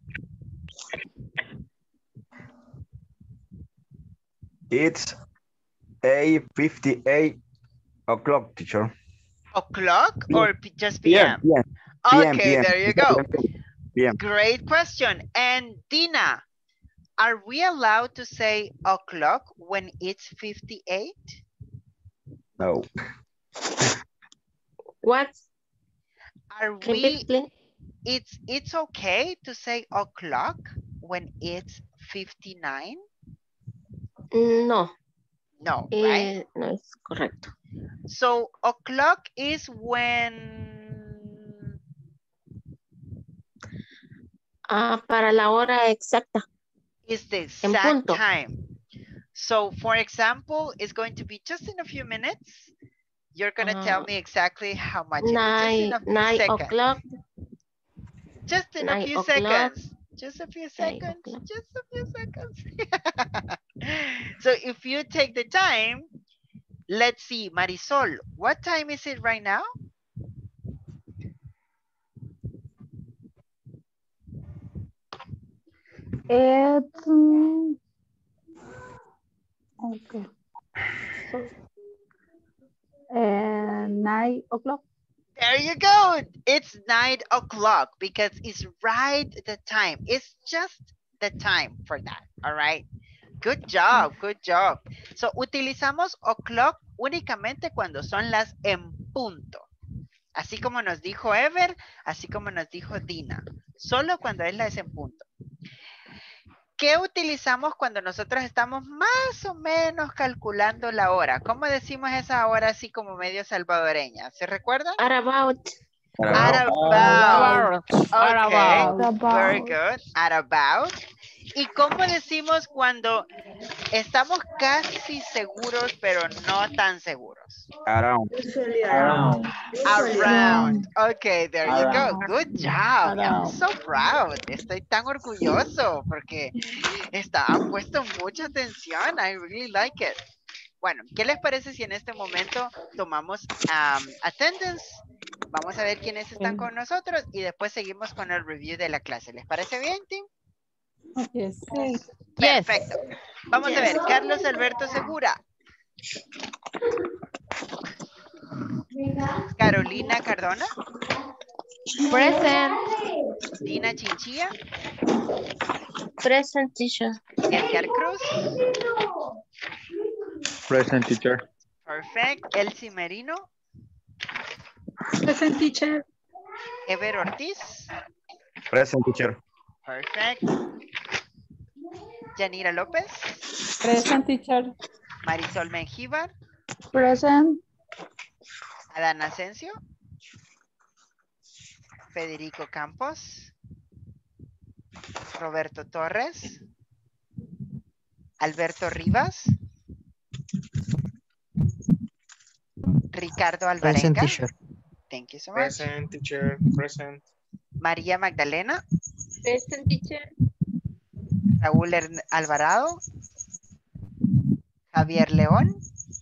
It's eight fifty-eight o'clock, teacher. O'clock or p just P M? P M. P M, Okay, P M. there you go. P M. Great question. And Dina, are we allowed to say o'clock when it's fifty-eight? No. What? Are Can we, you please? it's, it's okay to say o'clock when it's fifty-nine? No. No, Eh, right? no es correcto. So o'clock is when... Ah, para la hora exacta. Is the En exact punto. time. So for example, it's going to be just in a few minutes. You're going to tell Uh, me exactly how much it is. Just in Nine, a few nine seconds. o'clock. Just in a Nine few o'clock. seconds. Just a few Nine seconds. o'clock. Just a few seconds. So if you take the time, let's see, Marisol, what time is it right now? It's um, okay. So, uh, nine o'clock. There you go. It's nine o'clock because it's right the time. It's just the time for that. All right. Good job. Good job. So, utilizamos o'clock únicamente cuando son las en punto. Así como nos dijo Ever, así como nos dijo Dina. Solo cuando es las en punto. ¿Qué utilizamos cuando nosotros estamos más o menos calculando la hora? ¿Cómo decimos esa hora así como medio salvadoreña? ¿Se recuerdan? At about. At about. At about. Okay. Very good. At about. ¿Y cómo decimos cuando estamos casi seguros, pero no tan seguros? Around. Usually around. Usually Around. Okay, there you go. Around. Good job. I'm Around. so proud. Estoy tan orgulloso porque está, han puesto mucha atención. I really like it. Bueno, ¿qué les parece si en este momento tomamos um, attendance? Vamos a ver quiénes están con nosotros y después seguimos con el review de la clase. ¿Les parece bien, team? Yes. Perfecto. Vamos a ver, Carlos Alberto Segura. Carolina Cardona. Present. Dina Chinchilla. Present, teacher. Edgar Cruz. Present, teacher. Perfect. Elsie Merino. Present, teacher. Ever Ortiz. Present, teacher. Perfect. Yanira López. Present, teacher. Marisol Mengíbar. Present. Adán Asensio. Federico Campos. Roberto Torres. Alberto Rivas. Ricardo Present, Alvarenga. teacher. Thank you so much. Present, teacher. Present. María Magdalena. Present, teacher. Raúl Hern- Alvarado. Javier León.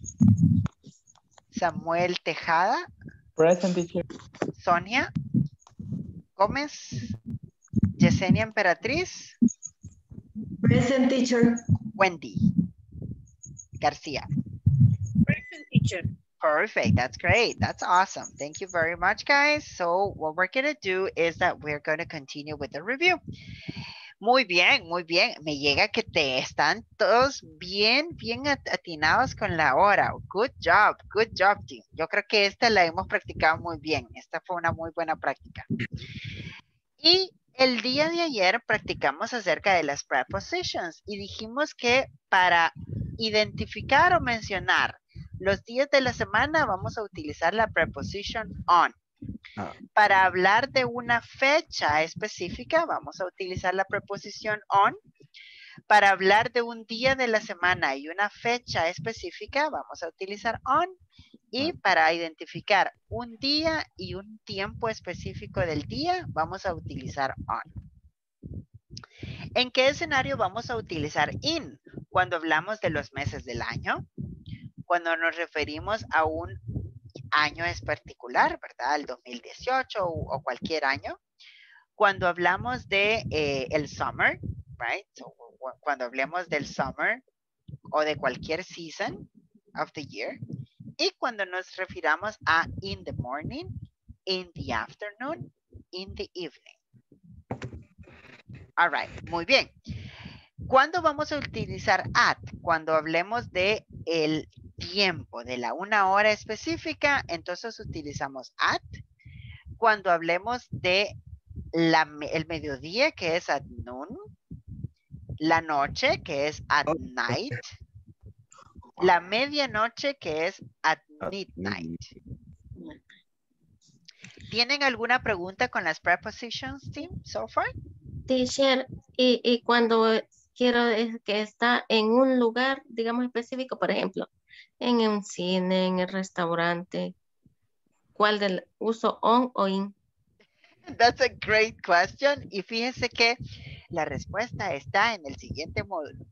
Samuel Tejada. Present, teacher. Sonia Gómez. Yesenia Emperatriz. Present, teacher. Wendy García. Present, teacher. Perfect. That's great. That's awesome. Thank you very much, guys. So what we're going to do is that we're going to continue with the review. Muy bien, muy bien. Me llega que te están todos bien, bien at- atinados con la hora. Good job, good job, team. Yo creo que esta la hemos practicado muy bien. Esta fue una muy buena práctica. Y el día de ayer practicamos acerca de las prepositions y dijimos que para identificar o mencionar los días de la semana vamos a utilizar la preposition on. Ah. Para hablar de una fecha específica vamos a utilizar la preposición on. Para hablar de un día de la semana y una fecha específica vamos a utilizar on. Y para identificar un día y un tiempo específico del día vamos a utilizar on. ¿En qué escenario vamos a utilizar in? Cuando hablamos de los meses del año, cuando nos referimos a un año es particular, ¿verdad? El dos mil dieciocho o, o cualquier año. Cuando hablamos de eh, el summer, right? So, cuando hablemos del summer o de cualquier season of the year. Y cuando nos refiramos a in the morning, in the afternoon, in the evening. All right, muy bien. ¿Cuándo vamos a utilizar at? Cuando hablemos de el tiempo, de la una hora específica, entonces utilizamos at. Cuando hablemos de la, el mediodía, que es at noon. La noche, que es at night. La medianoche, que es at midnight. ¿Tienen alguna pregunta con las prepositions, team, so far? Teacher, y, y cuando quiero es que está en un lugar, digamos específico, por ejemplo, en un cine, en el restaurante, ¿cuál del uso on o in? That's a great question. Y fíjense que la respuesta está en el siguiente módulo.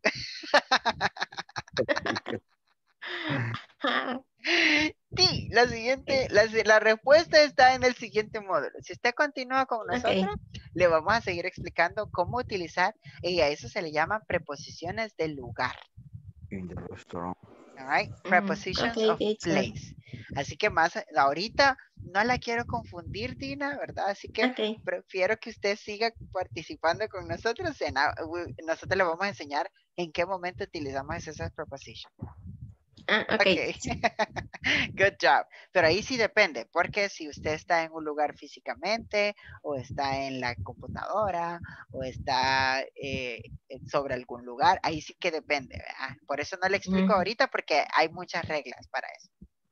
Sí, la siguiente, la, la respuesta está en el siguiente módulo. Si usted continúa con nosotros, okay, le vamos a seguir explicando cómo utilizar, y a eso se le llama preposiciones del lugar. In the restaurant. All right, Mm, prepositions okay, of teacher. place. Así que más ahorita no la quiero confundir, Dina, ¿verdad? Así que Okay. prefiero que usted siga participando con nosotros. En, a- we- nosotros le vamos a enseñar en qué momento utilizamos esas prepositions. Ah, okay. Ok, good job. Pero ahí sí depende, porque si usted está en un lugar físicamente, o está en la computadora, o está eh, sobre algún lugar, ahí sí que depende, ¿verdad? Por eso no le explico Mm, ahorita, porque hay muchas reglas para eso.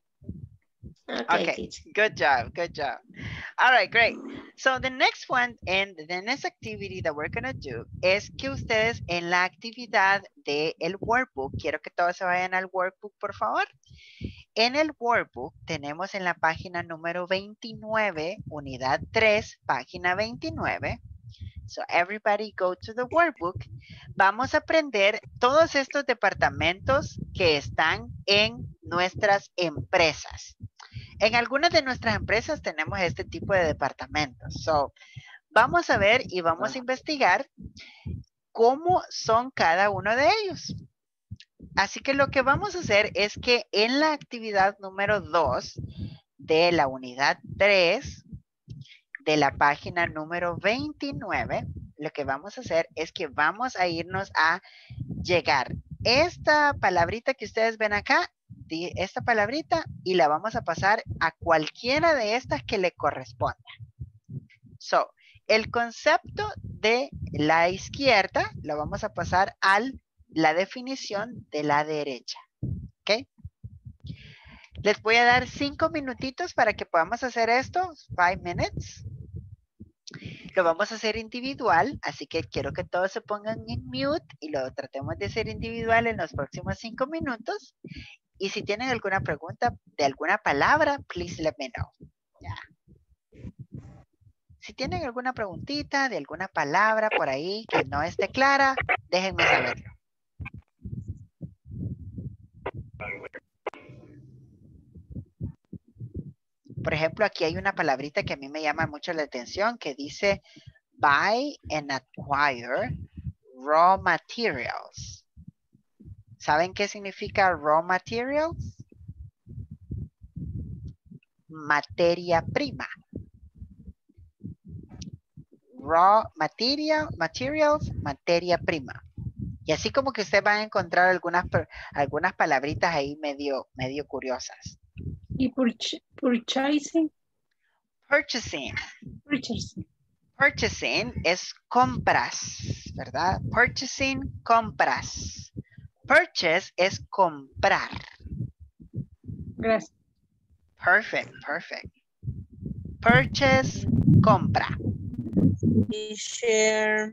okay, Okay, teacher. good job, good job. All right, great. So the next one and the next activity that we're gonna do es que ustedes en la actividad del workbook, quiero que todos se vayan al workbook, por favor. En el workbook tenemos en la página número veintinueve, unidad tres, página veintinueve. So everybody go to the workbook. Vamos a aprender todos estos departamentos que están en nuestras empresas. En algunas de nuestras empresas tenemos este tipo de departamentos. So, vamos a ver y vamos a investigar cómo son cada uno de ellos. Así que lo que vamos a hacer es que en la actividad número dos de la unidad tres de la página número veintinueve, lo que vamos a hacer es que vamos a irnos a llegar esta palabrita que ustedes ven acá, de esta palabrita, y la vamos a pasar a cualquiera de estas que le corresponda. So, el concepto de la izquierda lo vamos a pasar a la definición de la derecha. ¿Ok? Les voy a dar cinco minutitos para que podamos hacer esto. Five minutes. Lo vamos a hacer individual, así que quiero que todos se pongan en mute y lo tratemos de hacer individual en los próximos cinco minutos. Y si tienen alguna pregunta de alguna palabra, please let me know. Ya. Si tienen alguna preguntita de alguna palabra por ahí que no esté clara, déjenme saberlo. Por ejemplo, aquí hay una palabrita que a mí me llama mucho la atención que dice buy and acquire raw materials. ¿Saben qué significa raw materials? Materia prima. Raw material, materials, materia prima. Y así como que usted va a encontrar algunas, algunas palabritas ahí medio, medio curiosas. ¿Y purch- purchasing? Purchasing. Purchasing. Purchasing es compras, ¿verdad? Purchasing, compras. Purchase es comprar. Gracias. Perfect, perfect. Purchase, compra. Share.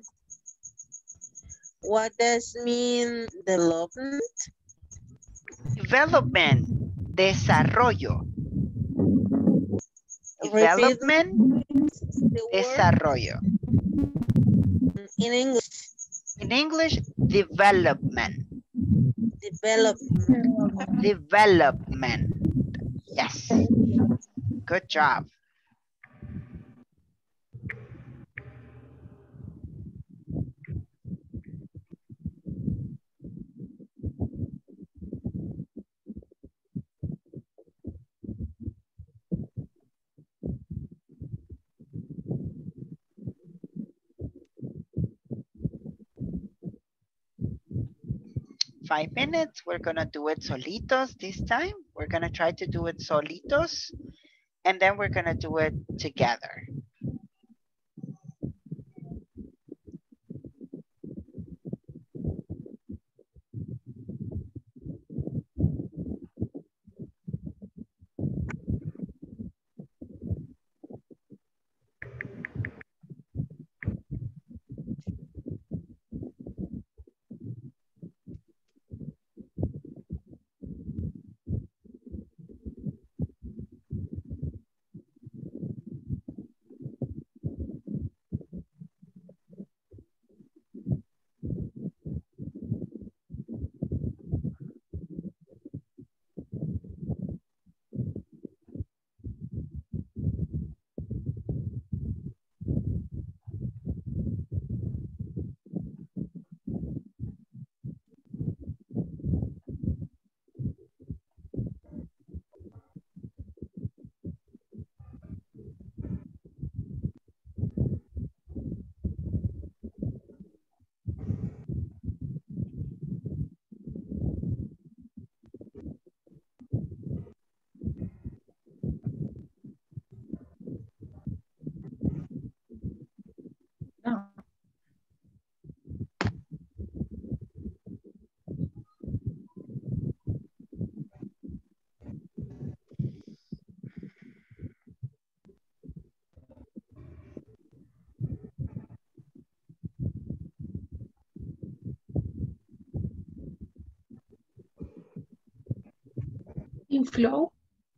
What does mean development? Development, desarrollo. Development, desarrollo. In English. In English, development. Development. Development. Yes. Good job. Five minutes. We're going to do it solitos this time. We're going to try to do it solitos. And then we're going to do it together. Inflow.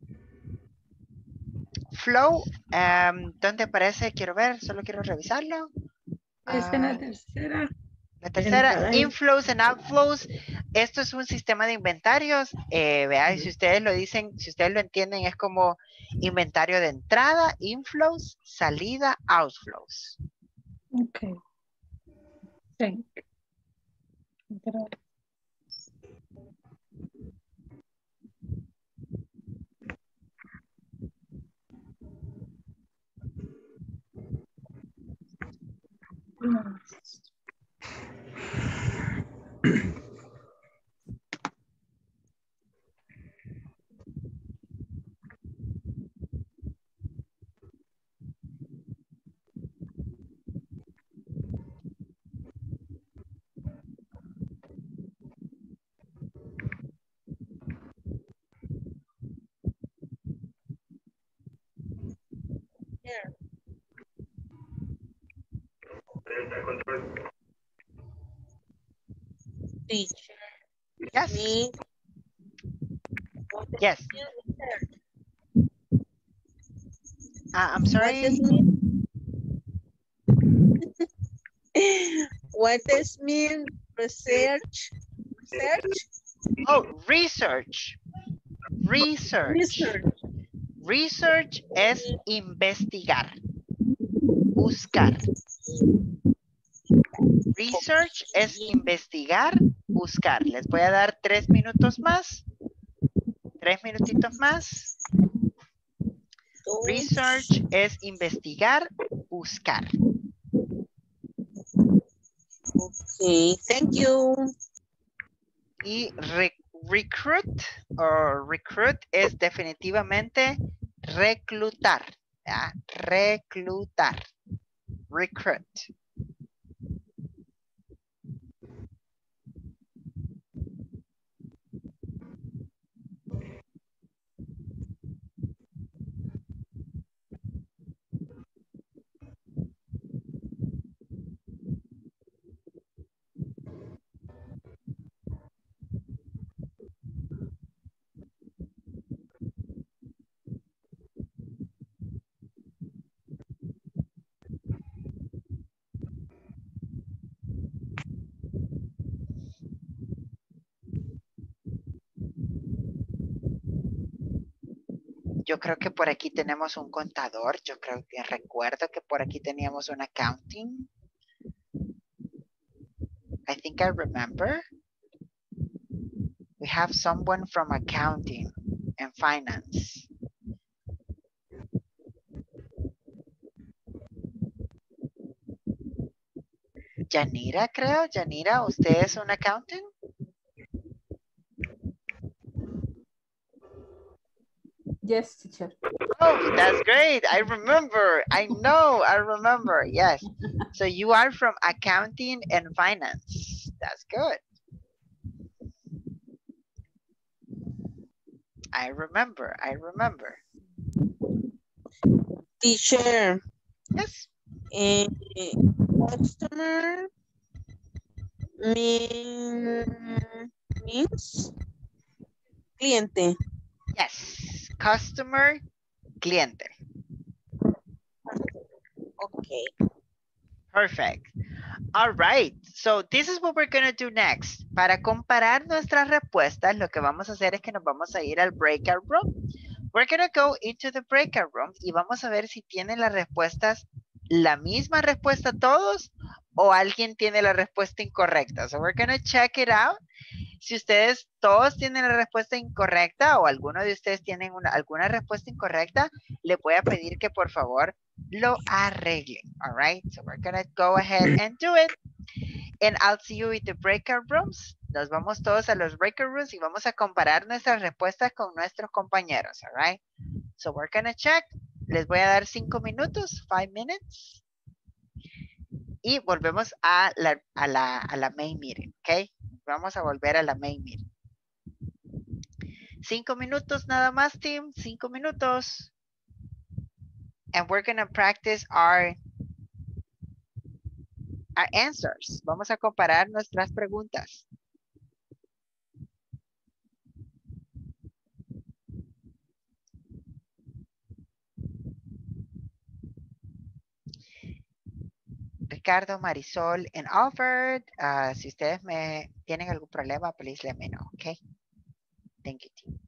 Flow, um, ¿dónde aparece? Quiero ver, solo quiero revisarlo. Es en la Ah, tercera. la tercera, Entrada y- inflows and outflows. Esto es un sistema de inventarios. Eh, vea, si ustedes lo dicen, si ustedes lo entienden, es como inventario de entrada, inflows, salida, outflows. Okay. Thank you. Teacher. Yes. Me. Yes. Uh, I'm sorry. What does mean? What does mean research? Research? Oh, research. Research. Research. Research es investigar, buscar. Research es investigar, buscar. Les voy a dar tres minutos más. Tres minutitos más. Research es investigar, buscar. Okay, thank you. Y re- recruit o recruit es definitivamente reclutar. ¿Ya? Reclutar. Recruit. Yo creo que por aquí tenemos un contador. Yo creo que recuerdo que por aquí teníamos un accounting. I think I remember. We have someone from accounting and finance. Yanira, creo. Yanira, ¿usted es un accountant? Yes, teacher. Oh, that's great. I remember. I know. I remember. Yes. So you are from accounting and finance. That's good. I remember. I remember. Teacher. Yes. Eh, customer mean, means cliente. Yes. Customer, cliente. Okay. Perfect. All right. So this is what we're going to do next. Para comparar nuestras respuestas, lo que vamos a hacer es que nos vamos a ir al breakout room. We're going to go into the breakout room y vamos a ver si tienen las respuestas, la misma respuesta todos o alguien tiene la respuesta incorrecta. So we're going to check it out. Si ustedes todos tienen la respuesta incorrecta o alguno de ustedes tienen una, alguna respuesta incorrecta, le voy a pedir que por favor lo arreglen. All right, so we're gonna go ahead and do it. And I'll see you in the breakout rooms. Nos vamos todos a los breakout rooms y vamos a comparar nuestras respuestas con nuestros compañeros. All right, so we're gonna check. Les voy a dar cinco minutos, five minutes. Y volvemos a la, a la, a la main meeting, ¿ok? Vamos a volver a la main meeting. Cinco minutos nada más, team. Cinco minutos. And we're gonna practice our, our answers. Vamos a comparar nuestras preguntas. Ricardo, Marisol, and Albert. Uh, si ustedes me tienen algún problema, please let me know, okay? Thank you, team.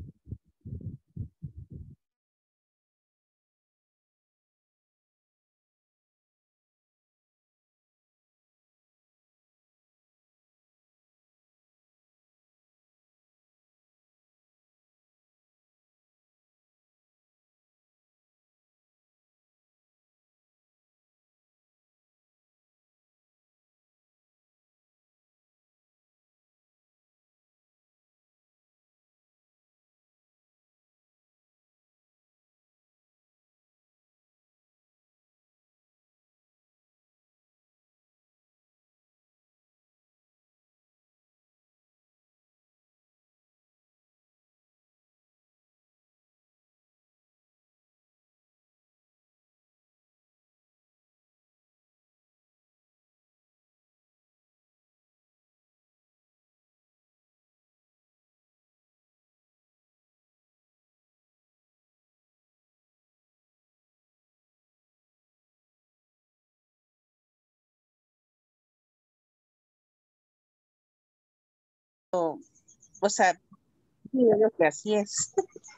O, o sea, yo creo que así es.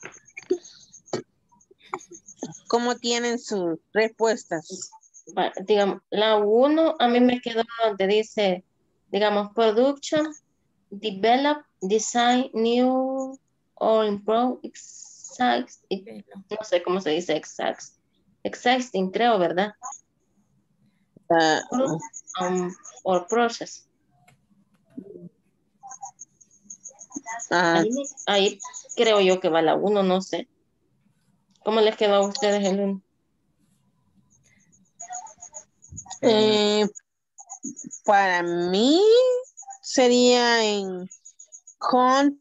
¿Cómo tienen sus respuestas? Va, digamos, la uno a mí me quedó donde dice, digamos, production, develop, design, new, or improve, exact, no sé cómo se dice exact, existing, creo, ¿verdad? Uh, um, or process. Uh, ahí, ahí creo yo que va la uno, no sé. ¿Cómo les quedó a ustedes el uno? Eh, para mí sería en con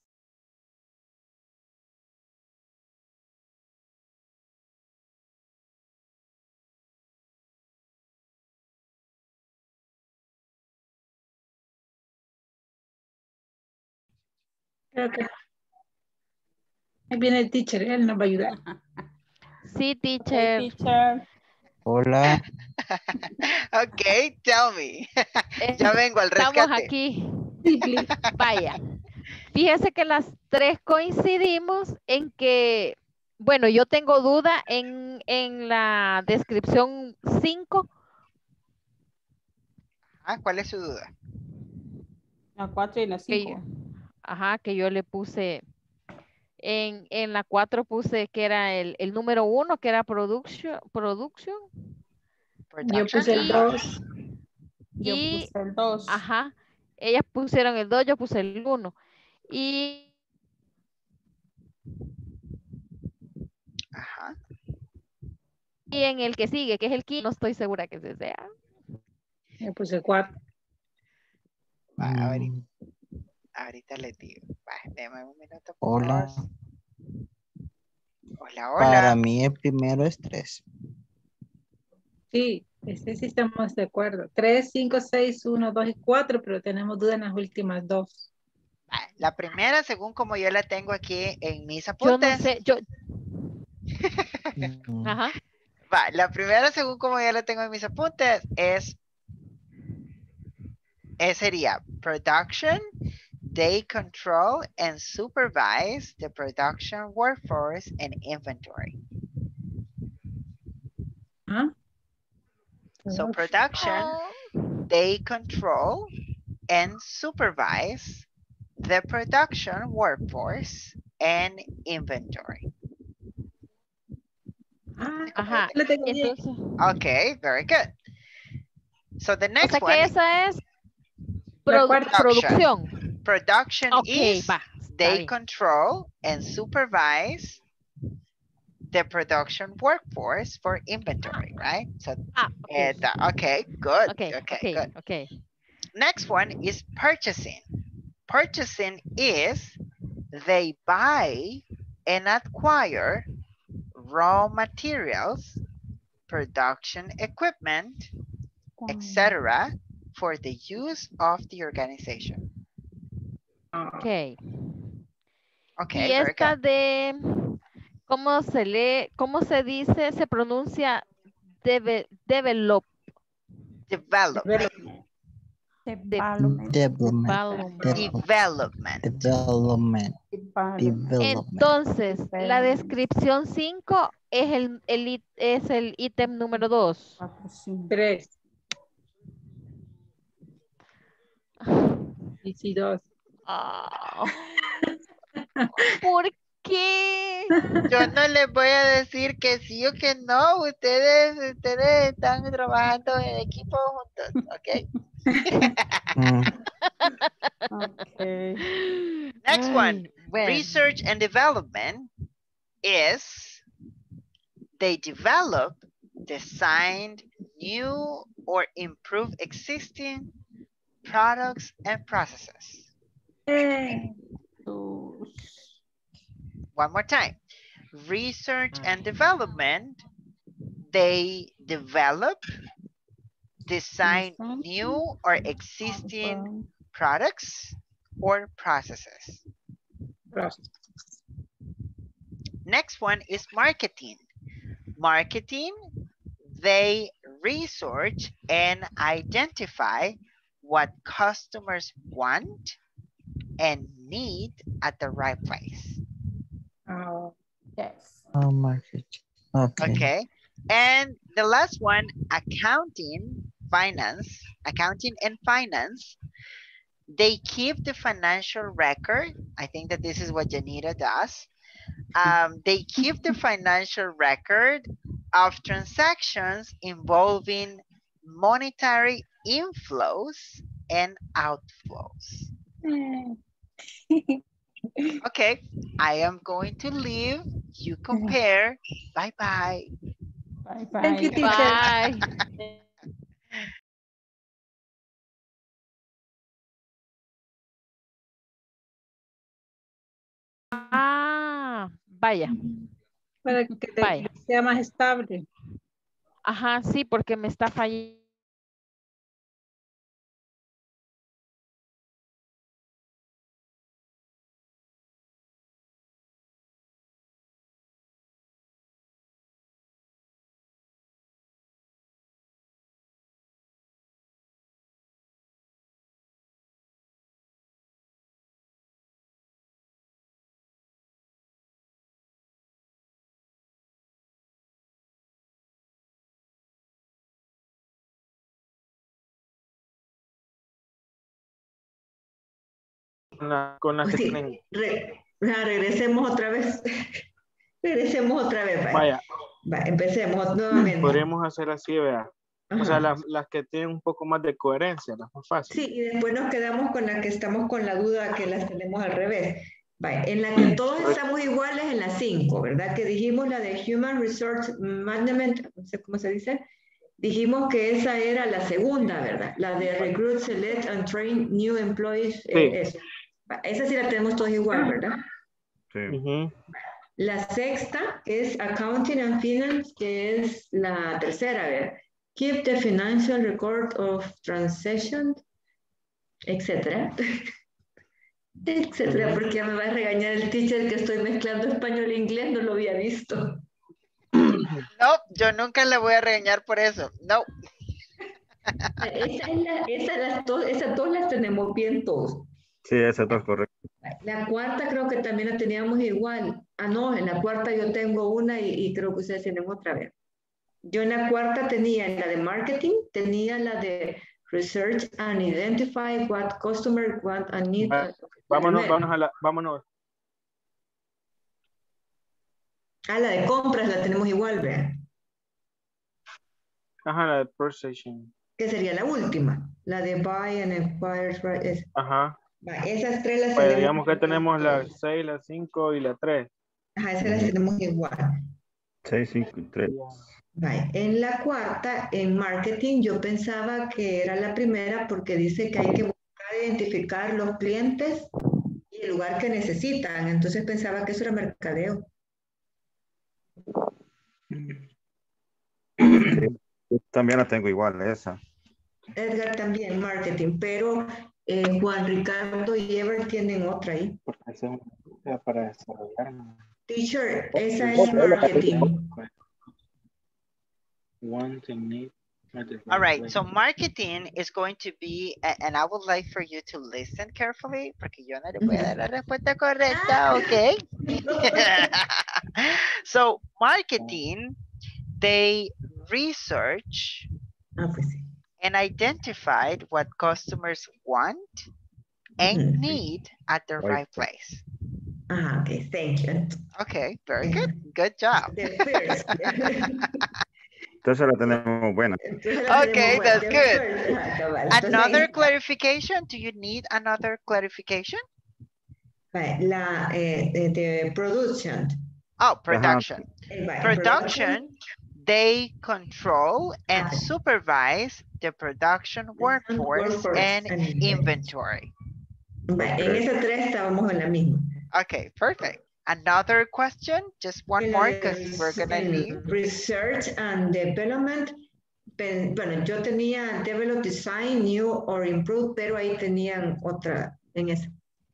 Creo que ahí viene el teacher, él nos va a ayudar. Sí, teacher. Hey, teacher. Hola. Ok, tell me. Ya vengo al rescate. Estamos aquí. Vaya. Fíjese que las tres coincidimos en que, bueno, yo tengo duda en, en la descripción cinco. Ah, ¿cuál es su duda? La cuatro y la cinco. Ajá, que yo le puse, en, en la cuatro puse que era el, el número uno, que era production. production. Yo puse el dos. Yo Y, puse el dos. Ajá, ellas pusieron el dos, yo puse el uno. Y... Ajá. Y en el que sigue, que es el quinto, no estoy segura que se sea. Yo puse cuatro. Va, ahorita, ahorita le digo. Va, déjame un minuto. Hola. Hola, hola. Para mí el primero es tres. Sí, este sí estamos de acuerdo. tres, cinco, seis, uno, dos y cuatro, pero tenemos duda en las últimas dos. Va, la primera, según como yo la tengo aquí en mis Yo apuntes. no sé, yo... Ajá. Va, la primera, según como ya la tengo en mis apuntes, es, es sería production, they control and supervise the production workforce and inventory. ¿Ah? So production, they control and supervise the production workforce and inventory. Ajá. Entonces, okay, very good. So the next o sea one. que esa es produ production. producción. Production okay, is va, they bien. control and supervise the production workforce for inventory, right? So, ah, okay. Uh, okay, good. Okay, okay, okay, good. okay. Next one is purchasing. Purchasing is they buy and acquire raw materials, production equipment, et cetera for the use of the organization. Okay. Okay, y very esta good. de, ¿cómo se lee? ¿Cómo se dice? Se pronuncia debe, develop. Develop. Development. Development. Development. Development. Development. Development. Entonces, la descripción cinco es el, el, it- es el ítem número dos. Tres. Y si dos. Ah. ¿Por qué? Yo no les voy a decir que sí o que no. Ustedes, ustedes están trabajando en equipo juntos, ¿ok? Okay. Next Ay, one. bueno. Research and development is they develop, designed, new or improve existing products and processes. One more time. Research and development, they develop, design new or existing products or processes. Next one is marketing. Marketing, they research and identify what customers want and need at the right place. Oh, yes. Oh, market. Okay. Okay. And the last one, accounting, finance, accounting and finance, they keep the financial record. I think that this is what Janita does. Um, they keep the financial record of transactions involving monetary inflows and outflows. Okay, I am going to leave. You compare. Bye-bye. Bye-bye. Thank you, teacher. Bye. Ah, vaya. Para que te- Vaya. sea más estable. Ajá, sí, porque me está fallando. Con, la- con las que Sí, tienen. re- ah, regresemos otra vez. Regresemos otra vez. Vaya. Vaya, Va, empecemos nuevamente. podríamos hacer así, vea. O sea, Ajá. las, las que tienen un poco más de coherencia, las más fáciles. Sí, y después nos quedamos con la que estamos con la duda que las tenemos al revés. Vaya, en la que todos estamos iguales en la cinco, ¿verdad? Que dijimos la de Human Resource Management, no sé cómo se dice. Dijimos que esa era la segunda, ¿verdad? La de Recruit, Select and Train New Employees. eh, Sí. eso. Va, esa sí la tenemos todos igual, ¿verdad? Sí. Ujú. La sexta es Accounting and Finance, que es la tercera, ¿verdad? Keep the financial record of transactions, etcétera. Etcétera, porque ya me va a regañar el teacher que estoy mezclando español e inglés, no lo había visto. No, yo nunca le voy a regañar por eso. No. Esa es la- esa las dos- esas dos las tenemos bien todos. Sí, ese es correcto. La cuarta creo que también la teníamos igual. Ah, no, en la cuarta yo tengo una y, y creo que ustedes tienen otra vez. Yo en la cuarta tenía la de marketing, tenía la de research and identify what customer want and need. Va- Vámonos, Primero. vámonos a la, vámonos. Ah, la de compras la tenemos igual, vean. Ajá, la de purchasing. Que sería la última. La de buy and acquire. right, es- Ajá. va, esas tres las Pues tenemos digamos que igual tenemos la todos. seis, la cinco y la tres. Ajá, esas las tenemos igual. seis, cinco y tres. Vale. En la cuarta, en marketing, yo pensaba que era la primera porque dice que hay que buscar identificar los clientes y el lugar que necesitan. Entonces pensaba que eso era mercadeo. Sí, yo también la tengo igual, esa. Edgar también, marketing, pero eh, Juan Ricardo y Ever tienen otra ahí. Porque esa es una para desarrollar. Teacher, esa es marketing. Want and need. All right, so marketing is going to be, a- and I would like for you to listen carefully, porque yo no le voy a dar la respuesta correcta, okay? So marketing, they research Ah, pues sí. and identified what customers want and Ujú. need at the Right. right place. Ah, okay, thank you. Okay, very good. Good job. The first. Entonces la tenemos buena. Entonces la Okay, tenemos buena. that's The good. first, ajá, cabal. Entonces, Another ahí- clarification? Do you need another clarification? Vale, la eh, de, de production. Oh, production. Eh, vale, Production, they control and Ah. supervise the production workforce workforce and and inventory. Vale, en Ok. esa tres estábamos en la misma. Okay, perfect. Another question, just one En la more de because we're gonna en leave. Research and development. pe- Bueno, yo tenía develop, design, new or improve, pero ahí tenían otra en esa.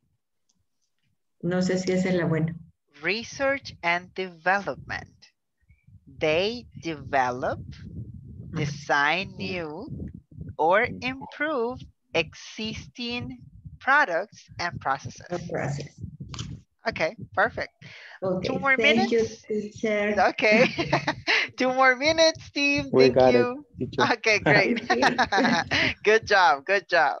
No sé si esa es la buena. Research and development. They develop, design new, or improve existing products and processes. No process. Okay, perfect. Okay, Two more thank minutes. you, teacher. Okay. Two more minutes, team. We Thank got it, you. teacher. Okay, great. Good job. Good job.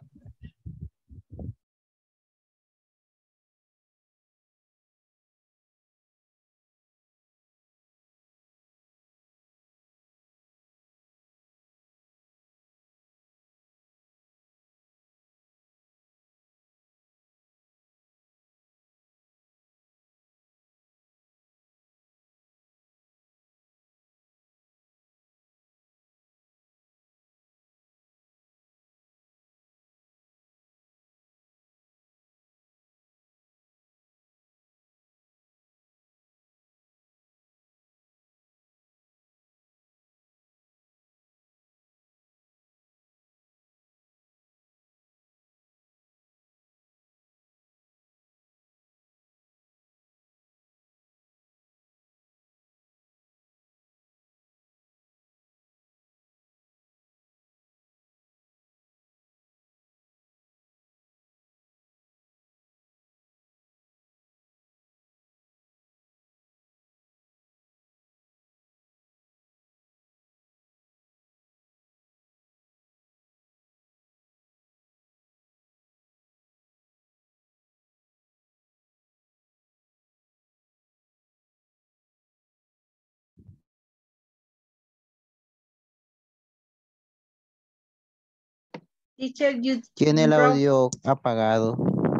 Teacher, you, Tiene you el broke- audio apagado.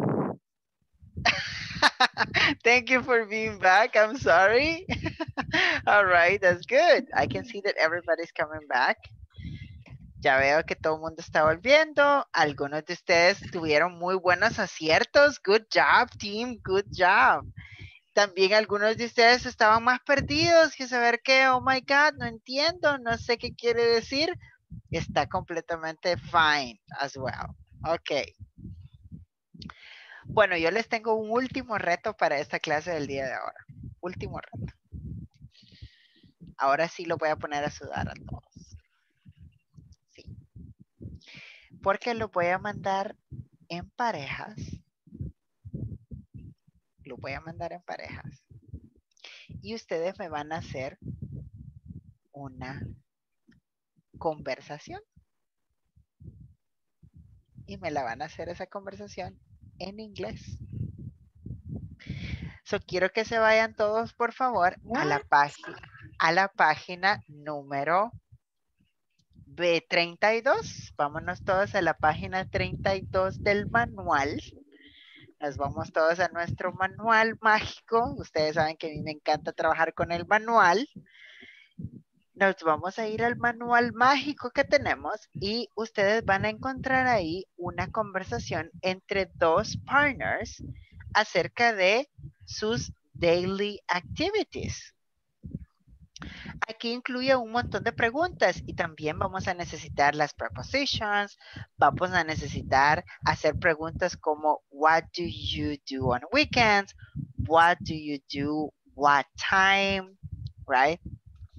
Thank you for being back. I'm sorry. All right, that's good. I can see that everybody's coming back. Ya veo que todo el mundo está volviendo. Algunos de ustedes tuvieron muy buenos aciertos. Good job, team. Good job. También algunos de ustedes estaban más perdidos que saber que, oh my God, no entiendo, no sé qué quiere decir. Está completamente fine as well. Ok. Bueno, yo les tengo un último reto para esta clase del día de ahora. Último reto. Ahora sí lo voy a poner a sudar a todos. Sí. Porque lo voy a mandar en parejas. Lo voy a mandar en parejas. Y ustedes me van a hacer una conversación. Y me la van a hacer esa conversación en inglés. So, quiero que se vayan todos, por favor, a la, página, a la página número B treinta y dos. Vámonos todos a la página treinta y dos del manual. Nos vamos todos a nuestro manual mágico. Ustedes saben que a mí me encanta trabajar con el manual. Nos vamos a ir al manual mágico que tenemos y ustedes van a encontrar ahí una conversación entre dos partners acerca de sus daily activities. Aquí incluye un montón de preguntas y también vamos a necesitar las prepositions, vamos a necesitar hacer preguntas como what do you do on weekends, what do you do, what time, right?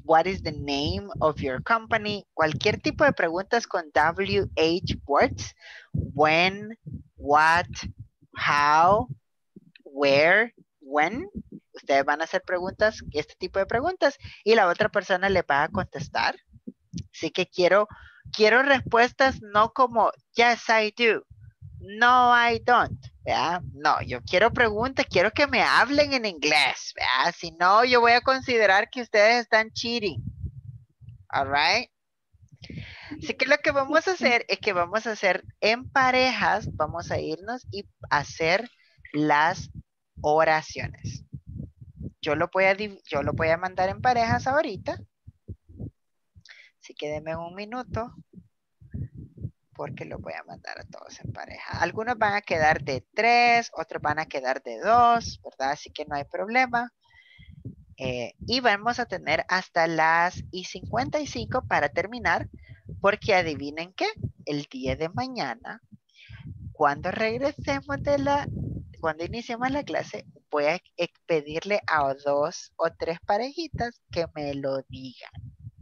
what is the name of your company, cualquier tipo de preguntas con W H words, when, what, how, where, when. Ustedes van a hacer preguntas, este tipo de preguntas, y la otra persona le va a contestar. Así que quiero, quiero respuestas no como yes I do, no I don't, ¿verdad? No, yo quiero preguntas, quiero que me hablen en inglés, ¿verdad? Si no, yo voy a considerar que ustedes están cheating. All right. Así que lo que vamos a hacer es que vamos a hacer en parejas, vamos a irnos y hacer las oraciones. Yo lo voy a, yo lo voy a mandar en parejas ahorita. Así que denme un minuto porque lo voy a mandar a todos en pareja. Algunos van a quedar de tres, otros van a quedar de dos, ¿verdad? Así que no hay problema. Eh, y vamos a tener hasta las y cincuenta y cinco para terminar, porque adivinen qué, el día de mañana, cuando regresemos de la, cuando iniciemos la clase, voy a pedirle a dos o tres parejitas que me lo digan.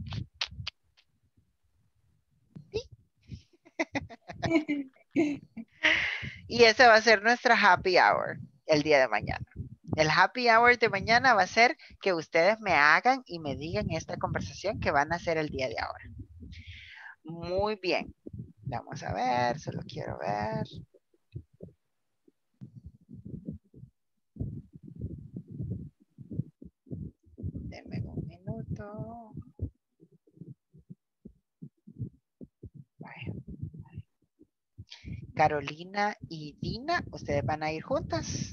Y ese va a ser nuestra happy hour el día de mañana. El happy hour de mañana va a ser que ustedes me hagan y me digan esta conversación que van a hacer el día de ahora. Muy bien. Vamos a ver, solo quiero ver. Denme un minuto. Vaya. Carolina y Dina, ustedes van a ir juntas.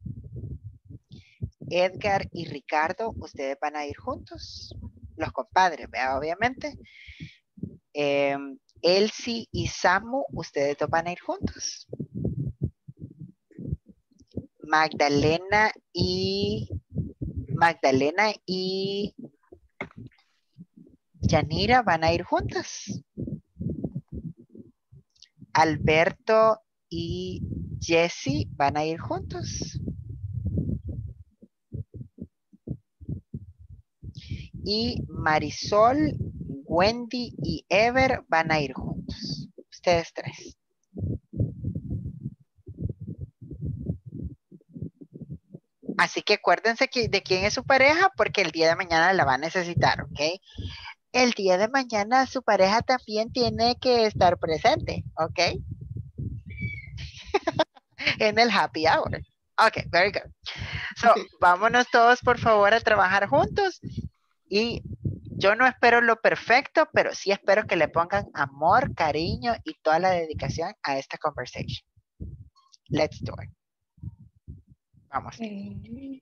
Edgar y Ricardo, ustedes van a ir juntos. Los compadres, ¿vea? Obviamente. Eh, Elsie y Samu, ustedes dos van a ir juntos. Magdalena y Magdalena y Yanira van a ir juntas. Alberto y Jesse van a ir juntos. Y Marisol, Wendy y Ever van a ir juntos. Ustedes tres. Así que acuérdense que, de quién es su pareja porque el día de mañana la va a necesitar, ¿ok? El día de mañana su pareja también tiene que estar presente, ¿ok? En el happy hour. Ok, very good. So, vámonos todos por favor a trabajar juntos. Y yo no espero lo perfecto, pero sí espero que le pongan amor, cariño y toda la dedicación a esta conversation. Let's do it. Vamos. Okay.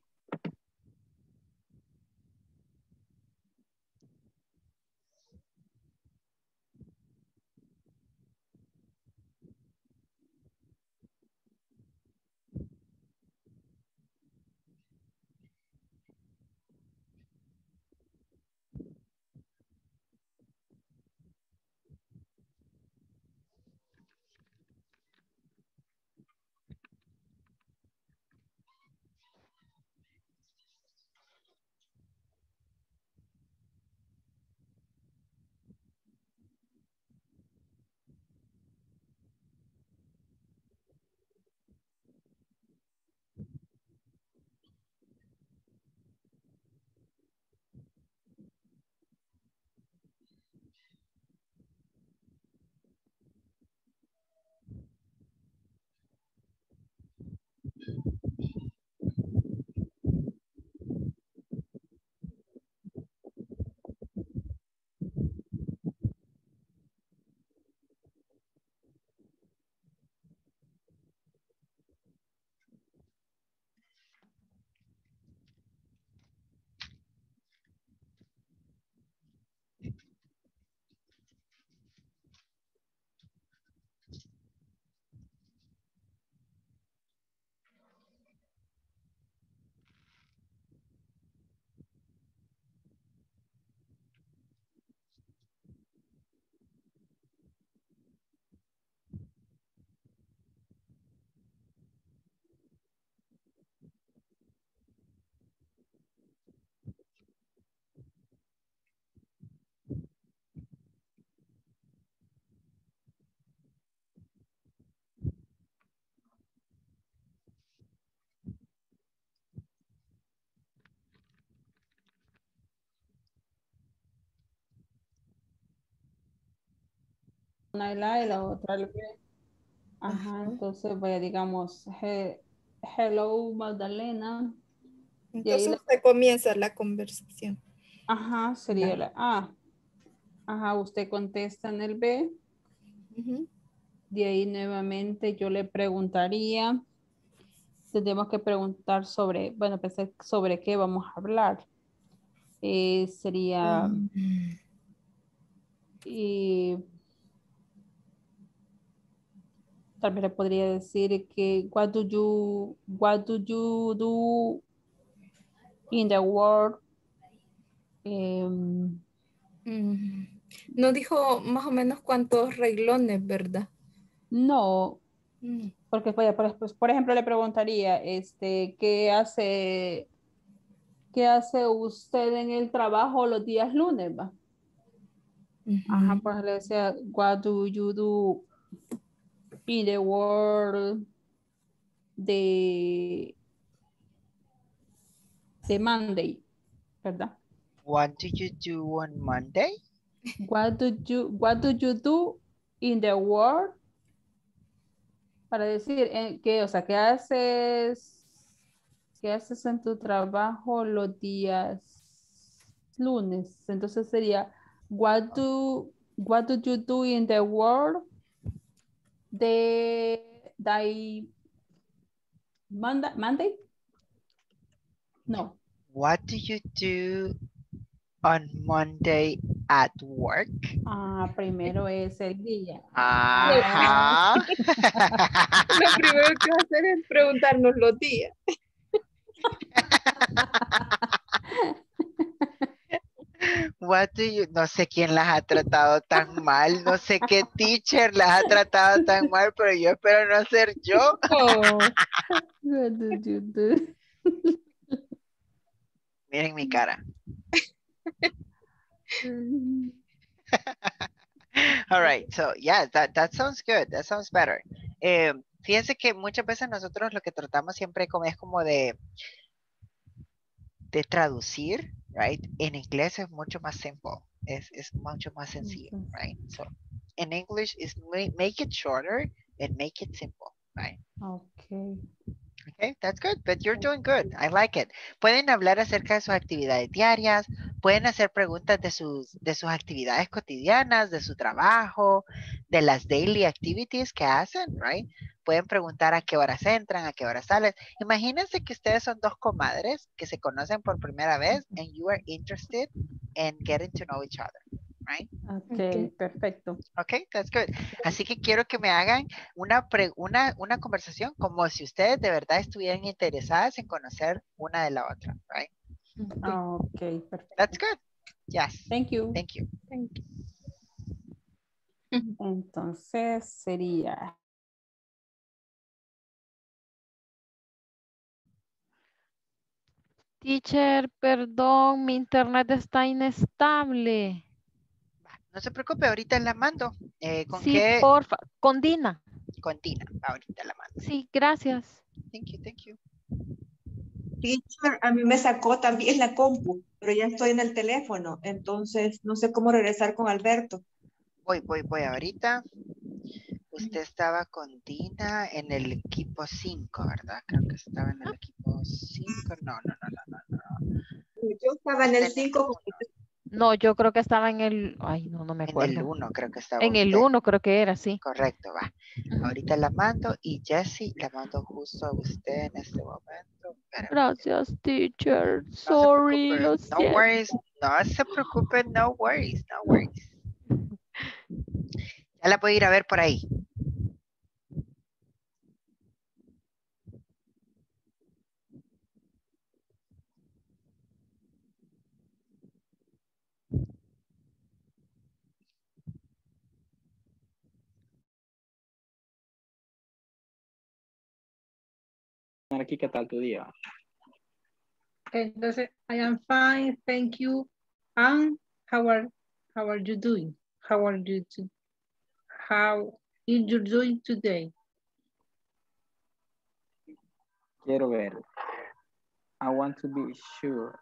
una el A y la otra el B. Ajá, entonces vaya, digamos, he- hello Magdalena. Y ahí Entonces la- usted comienza la conversación. ajá, sería la A. Ajá, usted contesta en el B. Ujú. De ahí nuevamente yo le preguntaría, tendríamos que preguntar sobre, bueno, pensé sobre qué vamos a hablar. Eh, sería, Mm. y tal vez le podría decir que, what do you, what do you do in the world? Em, Mm. No dijo más o menos cuántos reglones, ¿verdad? no, Mm. porque vaya, por, pues, por ejemplo le preguntaría, este, ¿qué hace, qué hace usted en el trabajo los días lunes, va? Ajá, pues le decía, what do you do in the world de, de Monday, ¿verdad? What do you do on Monday? What do you, what do you do in the world? Para decir, eh, que, o sea, ¿qué haces, qué haces en tu trabajo los días lunes? Entonces sería, what do, what do you do in the world de, de Monday? Monday? No. What do you do on Monday at work? Ah, primero es el día. Ajá. Lo primero que va a hacer es preguntarnos los días. What do you, no sé quién las ha tratado tan mal, no sé qué teacher las ha tratado tan mal, pero yo espero no ser yo. Oh. What do you do? Miren mi cara. All right, so yeah, that, that sounds good, that sounds better. Eh, fíjense que muchas veces nosotros lo que tratamos siempre como es como de, de traducir, right? En inglés es mucho más simple, es, es mucho más sencillo, right? So, in English is ma- make it shorter and make it simple, right? Okay. Okay, that's good, but you're doing good. I like it. Pueden hablar acerca de sus actividades diarias, pueden hacer preguntas de sus, de sus actividades cotidianas, de su trabajo, de las daily activities que hacen, right? Pueden preguntar a qué horas entran, a qué horas salen. Imagínense que ustedes son dos comadres que se conocen por primera vez and you are interested in getting to know each other, right? Okay, perfecto. Ok, that's good. Así que quiero que me hagan una, pre- una, una conversación como si ustedes de verdad estuvieran interesadas en conocer una de la otra, right? Okay, perfecto. That's good. Yes. Thank you. Thank you. Thank you. Entonces sería. Teacher, perdón, mi internet está inestable. No se preocupe, ahorita la mando. Eh, ¿Con Sí, qué? porfa, con Dina. Con Tina. Ahorita la mando. Sí, gracias. Thank you, thank you. Teacher, a mí me sacó también la compu, pero ya estoy en el teléfono, entonces no sé cómo regresar con Alberto. Voy, voy, voy ahorita. Usted estaba con Tina en el equipo cinco, ¿verdad? Creo que estaba en el equipo cinco. No, no, no, no, no. no. Yo estaba en el cinco. No, yo creo que estaba en el, ay, no, no me En acuerdo. el uno creo que estaba En el usted. uno creo que era, sí. Correcto, va. Ahorita la mando y Jessie la mando justo a usted en este momento. Espérame. Gracias, teacher. No se Sorry, preocupe. lo No siento. worries. No se preocupe. No worries. No worries. Ya la puedo ir a ver por ahí. Aquí, ¿qué tal tu día? Entonces, I am fine, thank you. And how are, how are you doing? How are you to, how is you doing today? Quiero ver. I want to be sure.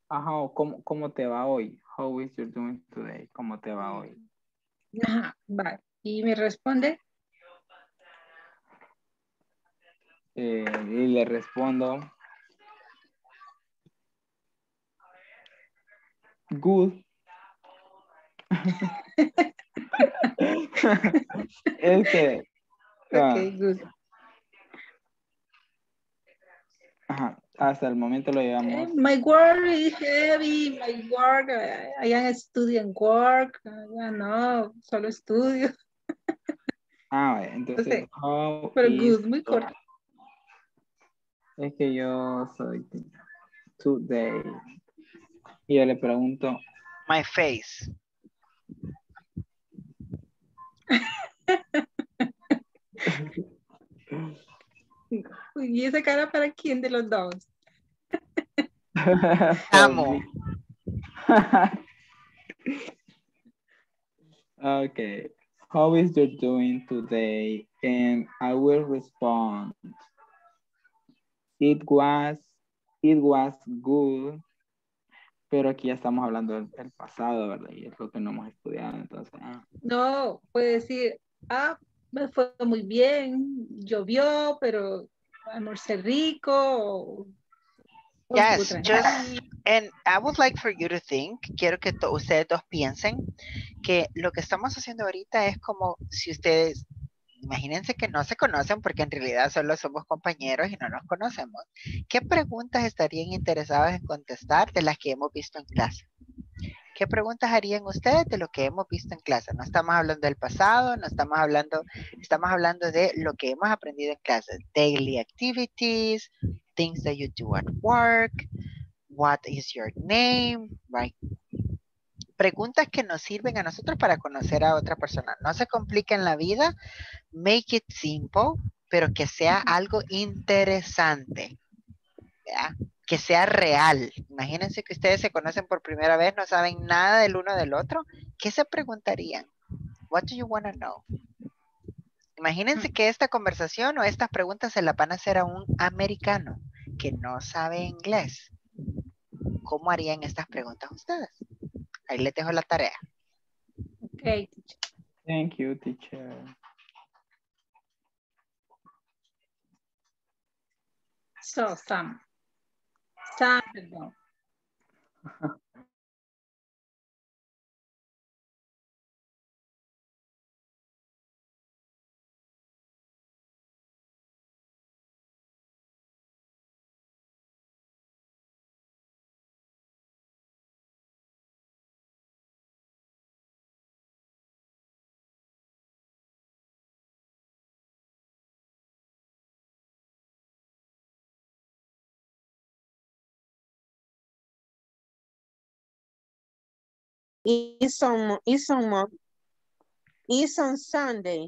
Ajá, o ¿cómo, cómo te va hoy? How is you doing today? ¿Cómo te va hoy? Ajá, va. Y me responde, Eh, y le respondo, good. Es que, ah, ok, good. ajá, hasta el momento lo Eh, llevamos. my work is heavy, my work, I, I am studying work, ya no, solo estudio. Ah, vaya, entonces, Entonces, how pero is, good, muy corto. es que yo soy today. Y yo le pregunto, My face. ¿Y esa cara para quién de los dos? Amo. Okay. How is you doing today? And I will respond. It was, it was good. Pero aquí ya estamos hablando del, del pasado, ¿verdad? Y es lo que no hemos estudiado, entonces. Ah. No, puede decir, ah, me fue muy bien, llovió, pero almorcé rico. O, o estuvo Yes, tranquilo. just, and I would like for you to think, quiero que to- ustedes dos piensen que lo que estamos haciendo ahorita es como si ustedes, imagínense que no se conocen porque en realidad solo somos compañeros y no nos conocemos. ¿Qué preguntas estarían interesados en contestar de las que hemos visto en clase? ¿Qué preguntas harían ustedes de lo que hemos visto en clase? No estamos hablando del pasado, no estamos hablando, estamos hablando de lo que hemos aprendido en clase. Daily activities, things that you do at work, what is your name, right? Preguntas que nos sirven a nosotros para conocer a otra persona. No se compliquen la vida, make it simple, pero que sea algo interesante, ¿ya? Que sea real. Imagínense que ustedes se conocen por primera vez, no saben nada del uno del otro. ¿Qué se preguntarían? What do you want to know? Imagínense que esta conversación o estas preguntas se la van a hacer a un americano que no sabe inglés. ¿Cómo harían estas preguntas ustedes? Ahí les dejo la tarea. Okay. Thank you, teacher. So, Sam. Sam, perdón. It's on, it's on, Mo- it's on Sunday.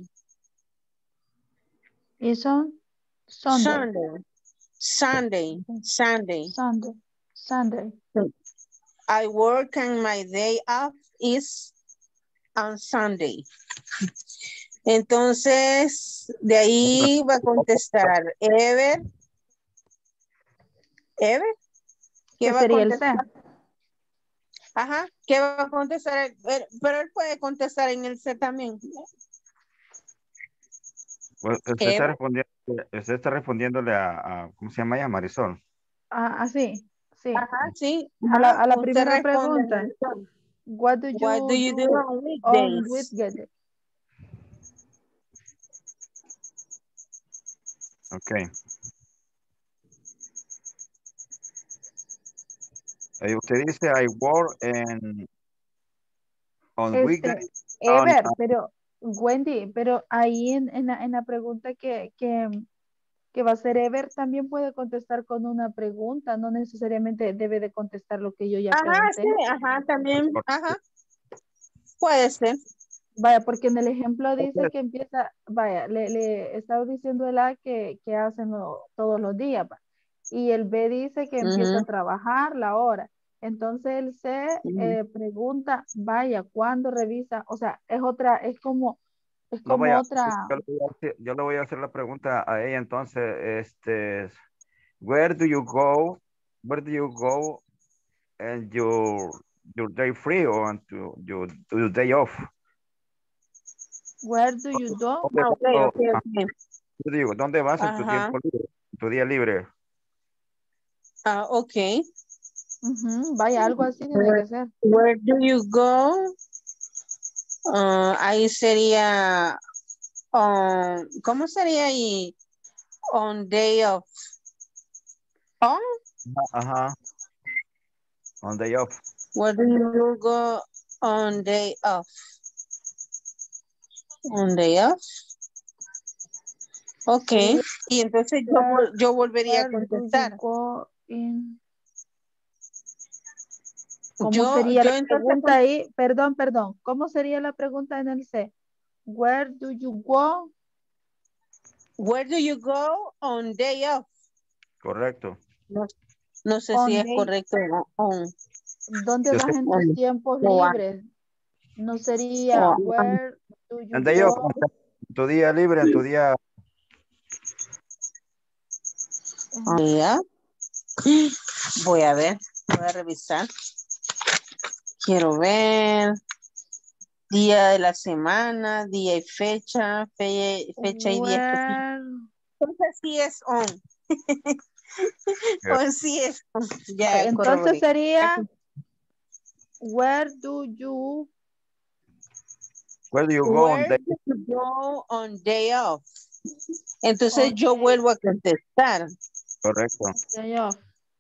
It's on Sunday. Sunday, Sunday, Sunday. Sunday. Sunday. I work and my day off is on Sunday. Entonces, de ahí va a contestar Ever. Ever. ¿Qué ¿Qué va a sería el C? contestar? Ajá, ¿qué va a contestar? Él? Pero él puede contestar en el C también. Pues, usted, está respondiendo, usted está respondiéndole a, a, ¿cómo se llama ella? Marisol. Ah, así, sí. Ajá, sí. A la, a la Usted primera responde, pregunta. What do you, What do you do do on on weekdays? weekdays? Ok. Eh, usted dice, I work en, on Este, weekdays. On, Ever, on- pero Wendy, pero ahí en, en, la, en la pregunta que, que, que va a ser Ever, también puede contestar con una pregunta, no necesariamente debe de contestar lo que yo ya Ajá, pregunté. sí, ajá, también, ajá. Puede ser. Vaya, porque en el ejemplo dice que empieza, vaya, le, le estaba diciendo el A que, que hacen lo- todos los días, va. Y el B dice que empieza a Ujú, trabajar la hora. Entonces el C ujú. eh, pregunta, vaya, ¿cuándo revisa? O sea, es otra, es como, es no como vaya, otra, yo le, voy a hacer, yo le voy a hacer la pregunta a ella entonces, este, where do you go? Where do you go and your your day free or on to your, your day off. Where do you go? ¿Dónde, Ah, ok, vas- ok, ah, ok. yo digo, ¿dónde vas en tu Ajá. tiempo libre? Tu día libre. Ah, ok. Ujú, vaya, algo así tiene Where, que ser. where do you go? Ah, ahí sería, um, ¿cómo sería ahí? On day of. On? Ajá. On day off. Where do you go on day off? On day off. Ok. Y entonces yo, vol- yo volvería a Where do you contestar. go in- ¿Cómo Yo, sería yo la entonces, pregunta ahí? Perdón, perdón. ¿Cómo sería la pregunta en el C? Where do you go? where do you go on day off? Correcto. No, no sé On si es day- correcto o on. ¿Dónde Yo vas sé- en tus tiempos O a- libres? No sería o a- where do you En day off. go? En tu día libre, en tu día. on day off. Voy a ver, voy a revisar. Quiero ver. Día de la semana, día y fecha, fe- fecha y día específico. Where Entonces sí es on. O sí es on. Ya Entonces corroboré. sería where do you Where do you go on Where day? do you go on day off? Entonces on yo vuelvo a contestar. Correcto. day off?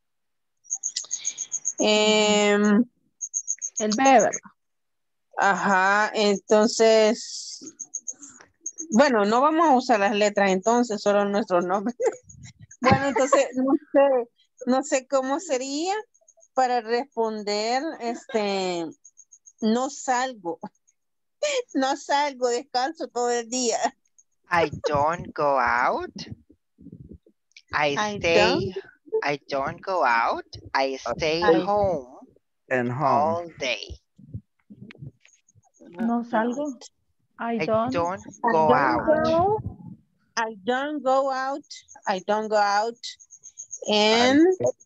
Em, El B, ¿verdad? ajá, entonces, bueno, no vamos a usar las letras entonces, solo nuestros nombres. Bueno, entonces, no sé, no sé cómo sería para responder, este, no salgo, no salgo, descanso todo el día. I don't go out. I I stay. I don't go out. I stay I- home And home. all day. No salgo. I I don't. don't I go don't out. go, I don't go out, I don't go out, and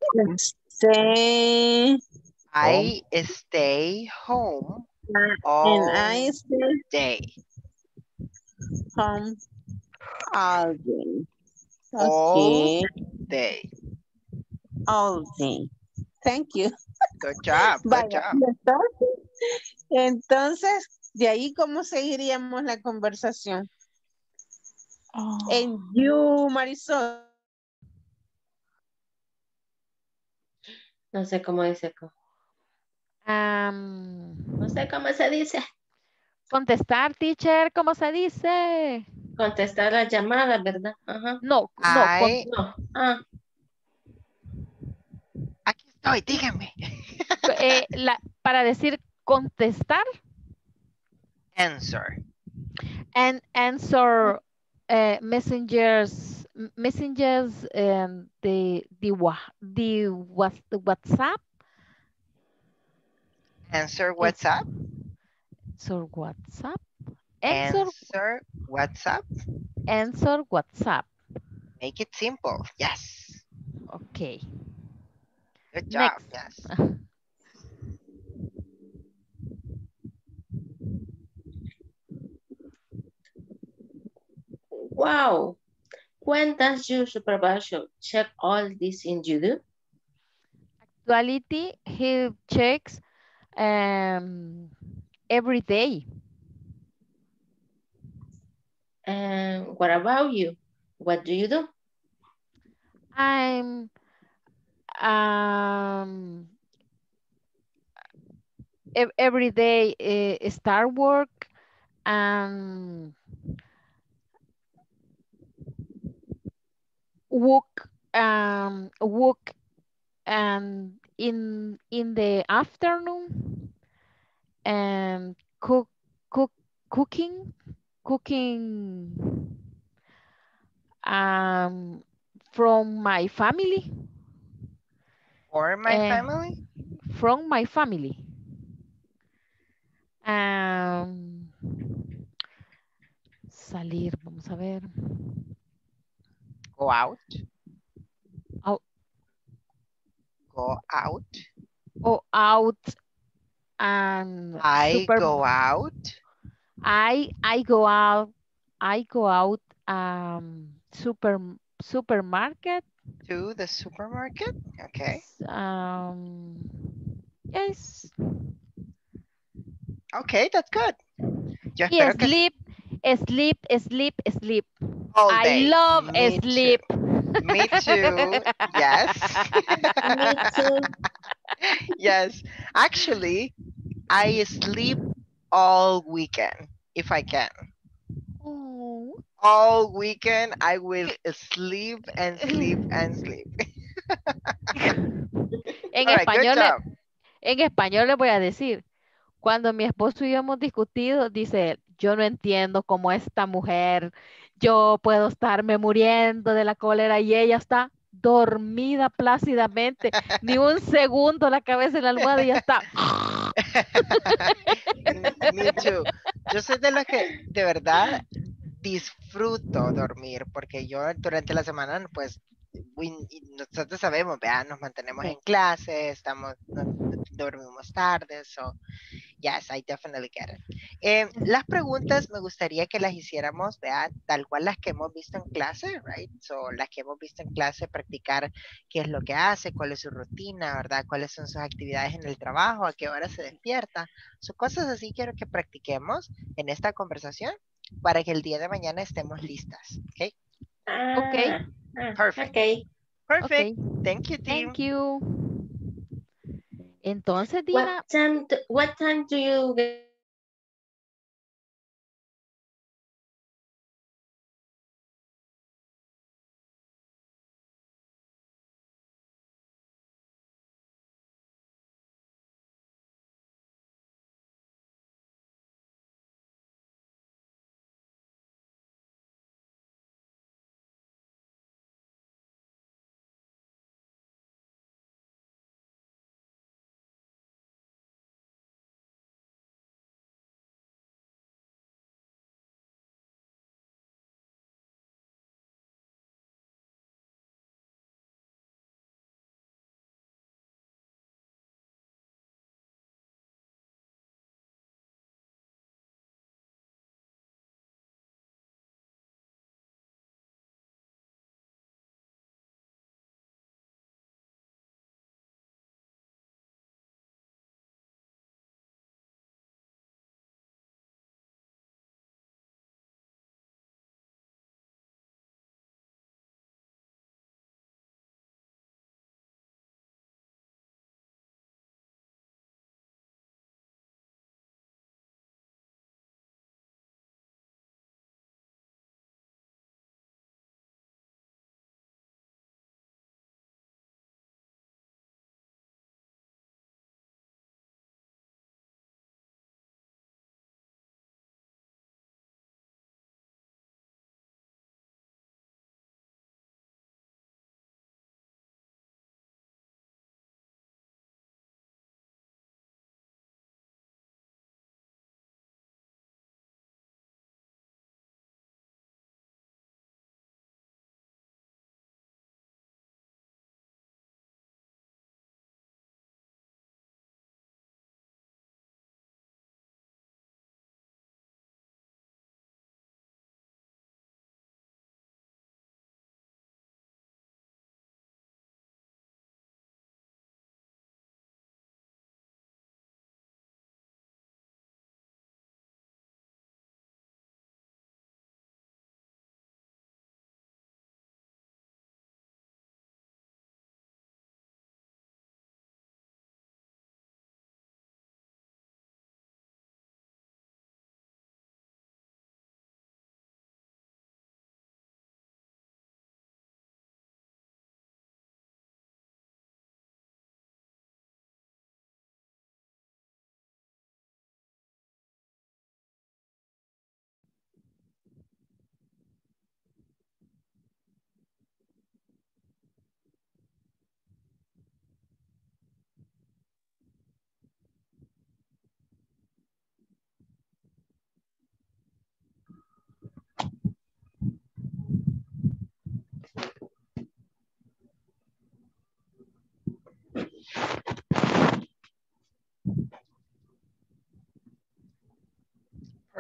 stay, I stay home and all I stay day. home all day. All Okay, day. all day. Thank you. Good job. Good Vaya, job. y entonces, entonces, de ahí, ¿cómo seguiríamos la conversación? Oh. En you, Marisol. No sé cómo dice. co- Am, No sé cómo se dice. contestar, teacher, ¿cómo se dice? Contestar las llamadas, ¿verdad? Ajá. No, no, con- I, No. Ah, aquí estoy, díganme. eh, la- para decir contestar Answer. and answer eh, messengers, m- messengers um, the the wa- the what- the WhatsApp, Answer es- WhatsApp. answer WhatsApp, answer Answer WhatsApp. answer WhatsApp. Make it simple. Yes. Okay. Good job. Next. Yes. wow. When does your supervisor check all this in you do? Actuality, he checks um, every day. And what about you? What do you do? I'm um ev- every day uh, start work and work um work and in in the afternoon and cook cook cooking cooking um from my family For my eh, family. from my family. Um, salir, vamos a ver. Go out. Au- Go out. o out and I super go out I I go out I go out um super supermarket. to the supermarket. Okay. Um yes. Okay, that's good. Yo Y espero que sleep, sleep, sleep, sleep. all I day. love Me too. sleep. Me too. Yes. Me too. Yes. Actually, I sleep all weekend if I can. Oh. All weekend I will sleep and sleep and sleep. En All right, good español, le- job. en español le voy a decir, cuando mi esposo y yo hemos discutido, dice él, yo no entiendo cómo esta mujer, yo puedo estarme muriendo de la cólera y ella está dormida plácidamente, ni un segundo la cabeza en la almohada y ya está. Me too. Yo soy de las que de verdad disfruto dormir porque yo durante la semana pues we- y nosotros sabemos, vea, nos mantenemos en clase, estamos, no- no- dormimos tarde, so yes, I definitely get it. Eh, las preguntas me gustaría que las hiciéramos, vea, tal cual las que hemos visto en clase, right? So, las que hemos visto en clase, practicar qué es lo que hace, cuál es su rutina, ¿verdad? Cuáles son sus actividades en el trabajo, a qué hora se despierta. So, cosas así quiero que practiquemos en esta conversación para que el día de mañana estemos listas, ¿ok? Ok, Ah, ah, Perfect. okay. Perfect. ok. Thank you, team. Thank you. Entonces, What Dina, time? Do, what time do you get?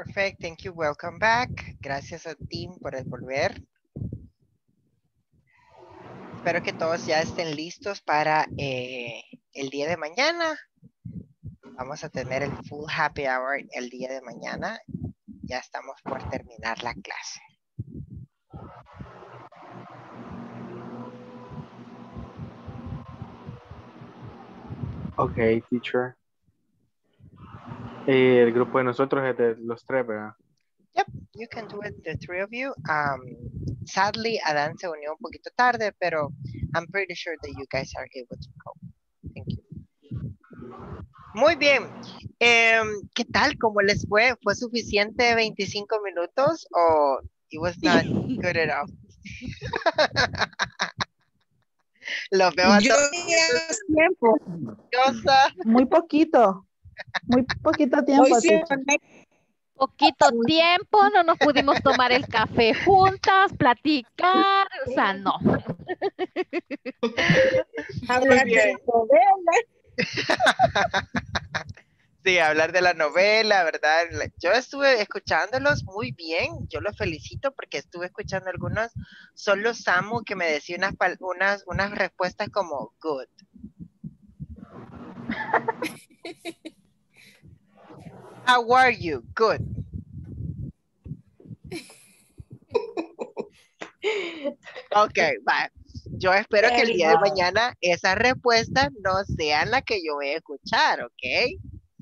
Perfect, thank you, welcome back. Gracias a Tim por el volver. Espero que todos ya estén listos para eh, el día de mañana. Vamos a tener el full happy hour el día de mañana. Ya estamos por terminar la clase. Ok, teacher. Y el grupo de nosotros es de los tres, ¿verdad? Yep, you can do it, the three of you. Um, sadly, Adán se unió un poquito tarde, pero I'm pretty sure that you guys are able to go. Thank you. Muy bien. Em, ¿Qué tal? ¿Cómo les fue? ¿Fue suficiente veinticinco minutos o it was not good enough? Los veo a Yo todos. ya tiempo. Curiosa. Muy poquito. Muy poquito tiempo. Hoy sí, teacher. Poquito tiempo, no nos pudimos tomar el café juntas, platicar, o sea, no. hablar de bien. la novela. Sí, hablar de la novela, ¿verdad? La- Yo estuve escuchándolos muy bien, yo los felicito porque estuve escuchando algunos, solo Samu que me decía unas, pal- unas, unas respuestas como good. How are you? Good. Ok, va. Yo espero que el Very día de good. mañana esas respuestas no sean las que yo voy a escuchar, ¿ok?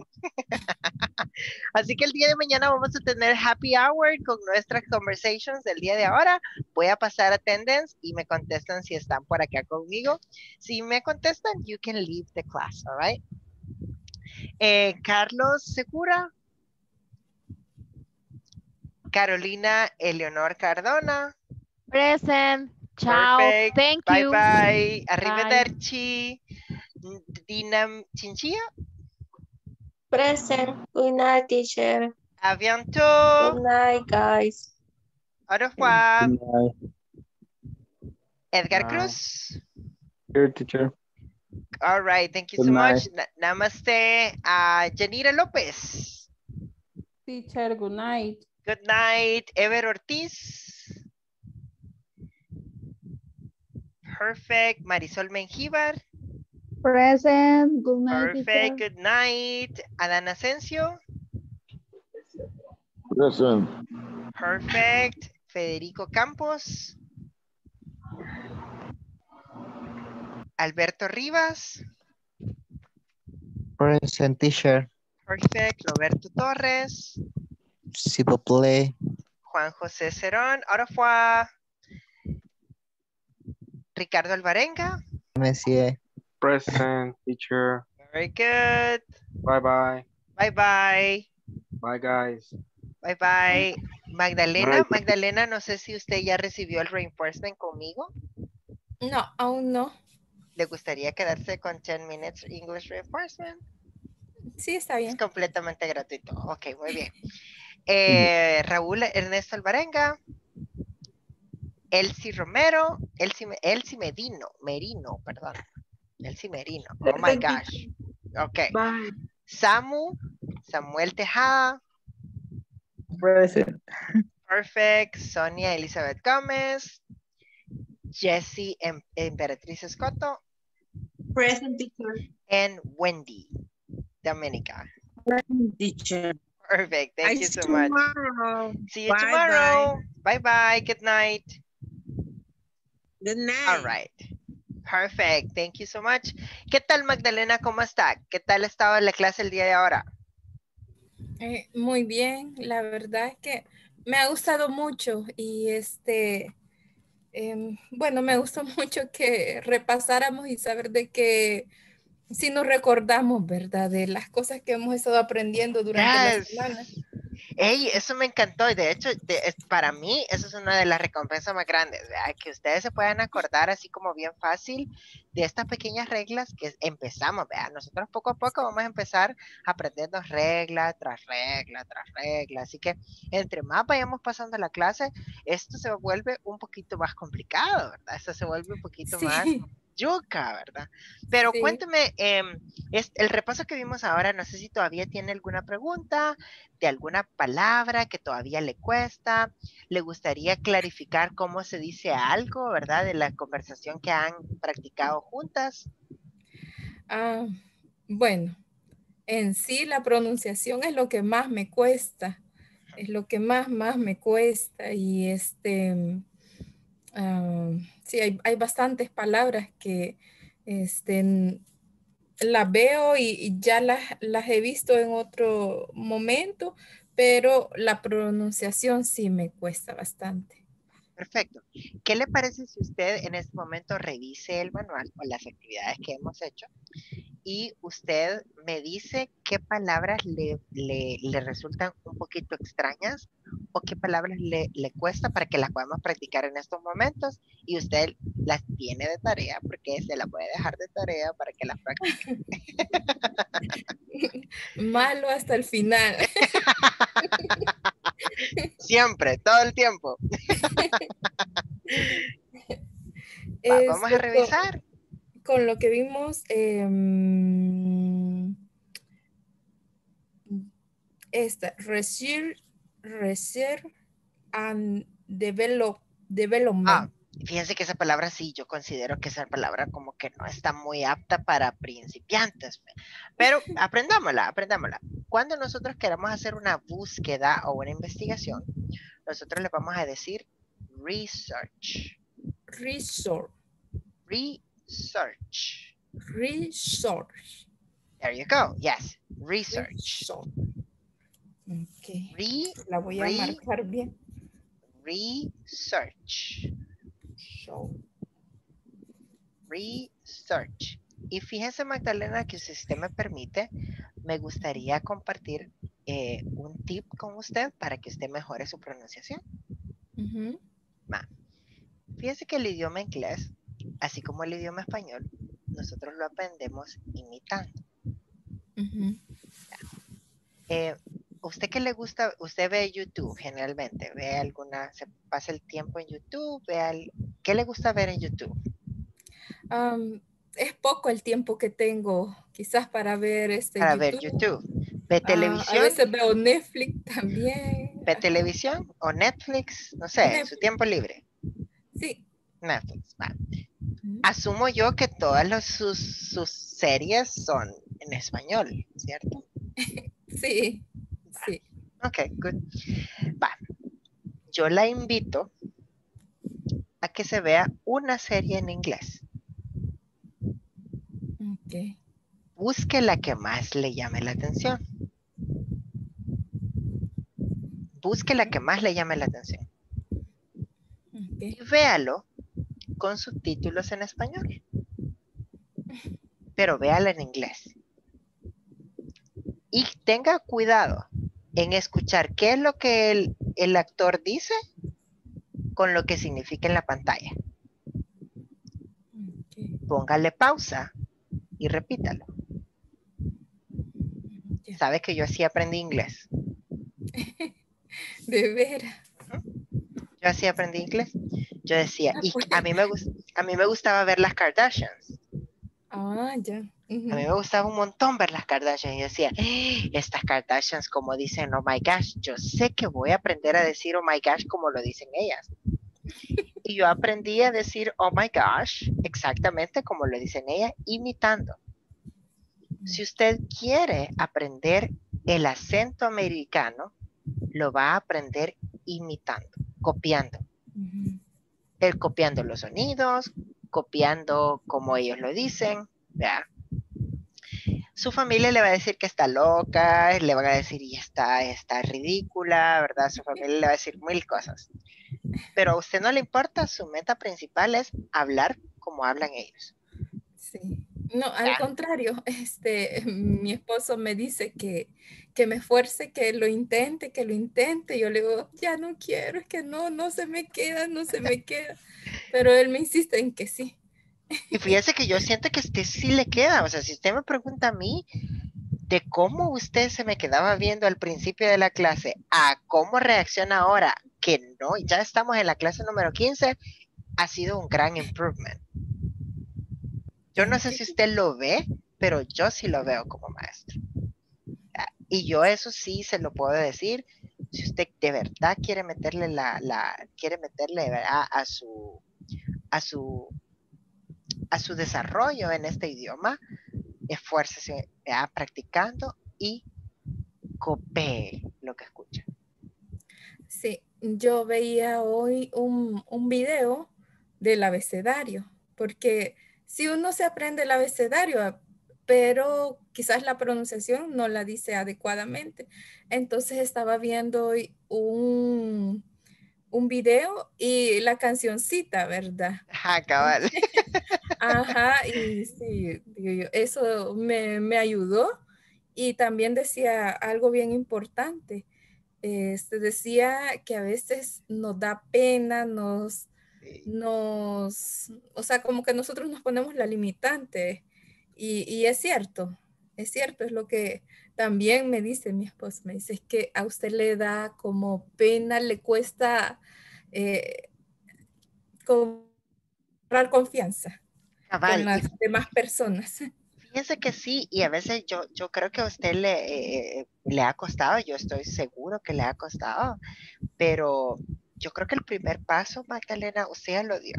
Así que el día de mañana vamos a tener happy hour con nuestras conversations del día de ahora. Voy a pasar attendance y me contestan si están por acá conmigo. Si me contestan, you can leave the class, all right? Eh, Carlos Segura. Carolina Eleonor Cardona. Present. Chao. Perfect. Thank Bye you. bye. Bye. Arrivederci. Dina Chinchilla. Present. Good night, teacher. A bientôt. Good night, guys. Au revoir. Good night. Edgar Bye. Cruz. Here, teacher. All right, thank you Good so night. much. Na- Namaste. Uh, Yanira Lopez. Teacher, good night. Good night. Ever Ortiz. Perfect. Marisol Mengíbar. Present. Good night, Perfect. teacher. Good night. Adán Asensio. Present. Perfect. Federico Campos. Alberto Rivas. Present, teacher. Perfect. Roberto Torres. S'il vous plaît. Juan José Cerón. Au revoir. Ricardo Alvarenga. Monsieur. Present, teacher. Very good. Bye bye. Bye bye. Bye, guys. Bye bye. Magdalena, Bye. Magdalena, no sé si usted ya recibió el reinforcement conmigo. No, aún no. ¿Le gustaría quedarse con ten minutes English reinforcement? Sí, está Es bien. completamente gratuito. Ok, muy bien. Eh, Raúl Ernesto Alvarenga. Elsie Romero. Elsie, Elsie Medino. Merino, perdón. Elsie Merino. Oh my gosh. Ok. Bye. Samu. Samuel Tejada. Present. Perfect. Sonia Elizabeth Gómez. Jessie em Emperatriz Escoto. Present, teacher. And Wendy Dominica. Present, teacher. Perfect. Thank I you see so you much. tomorrow. See you Bye, tomorrow. Bye bye. Good night. Good night. All right. Perfect. Thank you so much. ¿Qué tal, Magdalena? ¿Cómo está? ¿Qué tal ha estado la clase el día de ahora? Eh, muy bien, la verdad es que me ha gustado mucho y este, em, bueno, me gustó mucho que repasáramos y saber de que si nos recordamos, ¿verdad? De las cosas que hemos estado aprendiendo durante la Yes. semana. Ey, eso me encantó y de hecho, de- es- para mí, eso es una de las recompensas más grandes, ¿verdad? Que ustedes se puedan acordar así como bien fácil de estas pequeñas reglas que empezamos, ¿verdad? Nosotros poco a poco vamos a empezar aprendiendo regla tras regla tras regla, así que entre más vayamos pasando la clase, esto se vuelve un poquito más complicado, ¿verdad? Esto se vuelve un poquito más Sí, yuca, ¿verdad? Pero Sí. cuénteme, em, es, el repaso que vimos ahora, no sé si todavía tiene alguna pregunta de alguna palabra que todavía le cuesta, le gustaría clarificar cómo se dice algo, ¿verdad? De la conversación que han practicado juntas. Ah, bueno, en sí la pronunciación es lo que más me cuesta, es lo que más, más me cuesta y este, ah, sí, hay, hay bastantes palabras que este, las veo y, y ya las, las he visto en otro momento, pero la pronunciación sí me cuesta bastante. Perfecto. ¿Qué le parece si usted en este momento revise el manual o las actividades que hemos hecho y usted me dice qué palabras le, le, le resultan un poquito extrañas o qué palabras le, le cuesta para que las podamos practicar en estos momentos y usted las tiene de tarea porque se las puede dejar de tarea para que las practique? Malo hasta el final. Siempre, todo el tiempo. Va, vamos a Este, revisar. Con, con lo que vimos, eh, esta, research, research and develop, development. Ah, fíjense que esa palabra sí, yo considero que esa palabra como que no está muy apta para principiantes, pero aprendámosla, aprendámosla. Cuando nosotros queramos hacer una búsqueda o una investigación, nosotros le vamos a decir research. Research. Research. Research. There you go. Yes. Research. Research. Ok. Re, La voy a re, marcar bien. Research. Show. Research. Y fíjense, Magdalena, que si usted me permite, me gustaría compartir eh, un tip con usted para que usted mejore su pronunciación. Uh-huh. Ma, fíjense que el idioma inglés, así como el idioma español, nosotros lo aprendemos imitando. Uh-huh. Eh, ¿Usted qué le gusta? Usted ve YouTube generalmente, ve alguna, se pasa el tiempo en YouTube, ve al, ¿qué le gusta ver en YouTube? Um, es poco el tiempo que tengo, quizás para ver este Para YouTube. ver YouTube. ¿Ve Uh, televisión? a veces veo Netflix también. ¿Ve televisión o Netflix? No sé, Netflix. en su tiempo libre. Sí. Netflix, va. Uh-huh. Asumo yo que todas los, sus, sus series son en español, ¿cierto? Sí. Va. Sí. Ok, good. Va. Yo la invito a que se vea una serie en inglés. Ok. Busque la que más le llame la atención. Busque la que más le llame la atención. Okay. Y véalo con subtítulos en español. Pero véala en inglés. Y tenga cuidado en escuchar qué es lo que el, el actor dice con lo que significa en la pantalla. Okay. Póngale pausa y repítalo. Yeah. ¿Sabe que yo así aprendí inglés? De veras. Yo así aprendí inglés. Yo decía, y a mí me, a mí me gustaba ver las Kardashians. Ah, ya. Uh-huh. A mí me gustaba un montón ver las Kardashians. Y yo decía, estas Kardashians como dicen, oh my gosh, yo sé que voy a aprender a decir oh my gosh como lo dicen ellas. Y yo aprendí a decir oh my gosh exactamente como lo dicen ellas, imitando. Si usted quiere aprender el acento americano, lo va a aprender imitando, copiando. Uh-huh. El copiando los sonidos, copiando como ellos lo dicen, ¿verdad? Su familia le va a decir que está loca, le van a decir y está, está ridícula, ¿verdad? Su familia le va a decir mil cosas. Pero a usted no le importa, su meta principal es hablar como hablan ellos. Sí. No, al contrario, este, mi esposo me dice que, que me esfuerce, que lo intente, que lo intente. Yo le digo, ya no quiero, es que no, no se me queda, no se me queda. Pero él me insiste en que sí. Y fíjese que yo siento que a usted sí le queda. O sea, si usted me pregunta a mí de cómo usted se me quedaba viendo al principio de la clase a cómo reacciona ahora, que no, ya estamos en la clase número quince, ha sido un gran improvement. Yo no sé si usted lo ve, pero yo sí lo veo como maestro. Y yo eso sí se lo puedo decir. Si usted de verdad quiere meterle la, la quiere meterle, ¿verdad? a su a su a su desarrollo en este idioma, esfuércese, ¿verdad? Practicando y copie lo que escucha. Sí, yo veía hoy un, un video del abecedario, porque si uno se aprende el abecedario, pero quizás la pronunciación no la dice adecuadamente. Entonces estaba viendo hoy un, un video y la cancioncita, ¿verdad? Ajá, cabal. Ajá, y sí, digo yo, eso me, me ayudó. Y también decía algo bien importante. Este, decía que a veces nos da pena, nos, nos, o sea, como que nosotros nos ponemos la limitante. Y, y es cierto, es cierto, es lo que también me dice mi esposo, me dice, es que a usted le da como pena, le cuesta eh, comprar confianza con Cabal, y las demás personas. fíjese que sí, y a veces yo, yo creo que a usted le, eh, le ha costado, yo estoy seguro que le ha costado, pero yo creo que el primer paso, Magdalena, usted ya lo dio.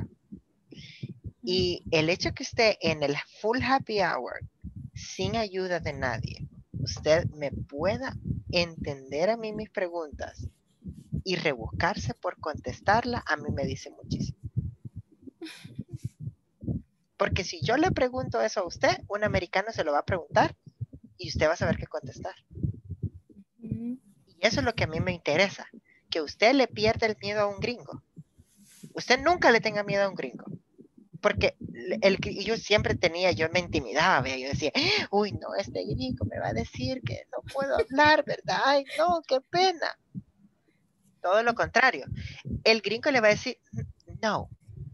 Y el hecho que usted en el full happy hour, sin ayuda de nadie, usted me pueda entender a mí mis preguntas y rebuscarse por contestarla, a mí me dice muchísimo. Porque si yo le pregunto eso a usted, un americano se lo va a preguntar y usted va a saber qué contestar. Y eso es lo que a mí me interesa, que usted le pierda el miedo a un gringo. Usted nunca le tenga miedo a un gringo. Porque el, el, yo siempre tenía, yo me intimidaba, ¿ve? Yo decía, uy, no, este gringo me va a decir que no puedo hablar, ¿verdad? Ay, no, qué pena. Todo lo contrario. El gringo le va a decir, no.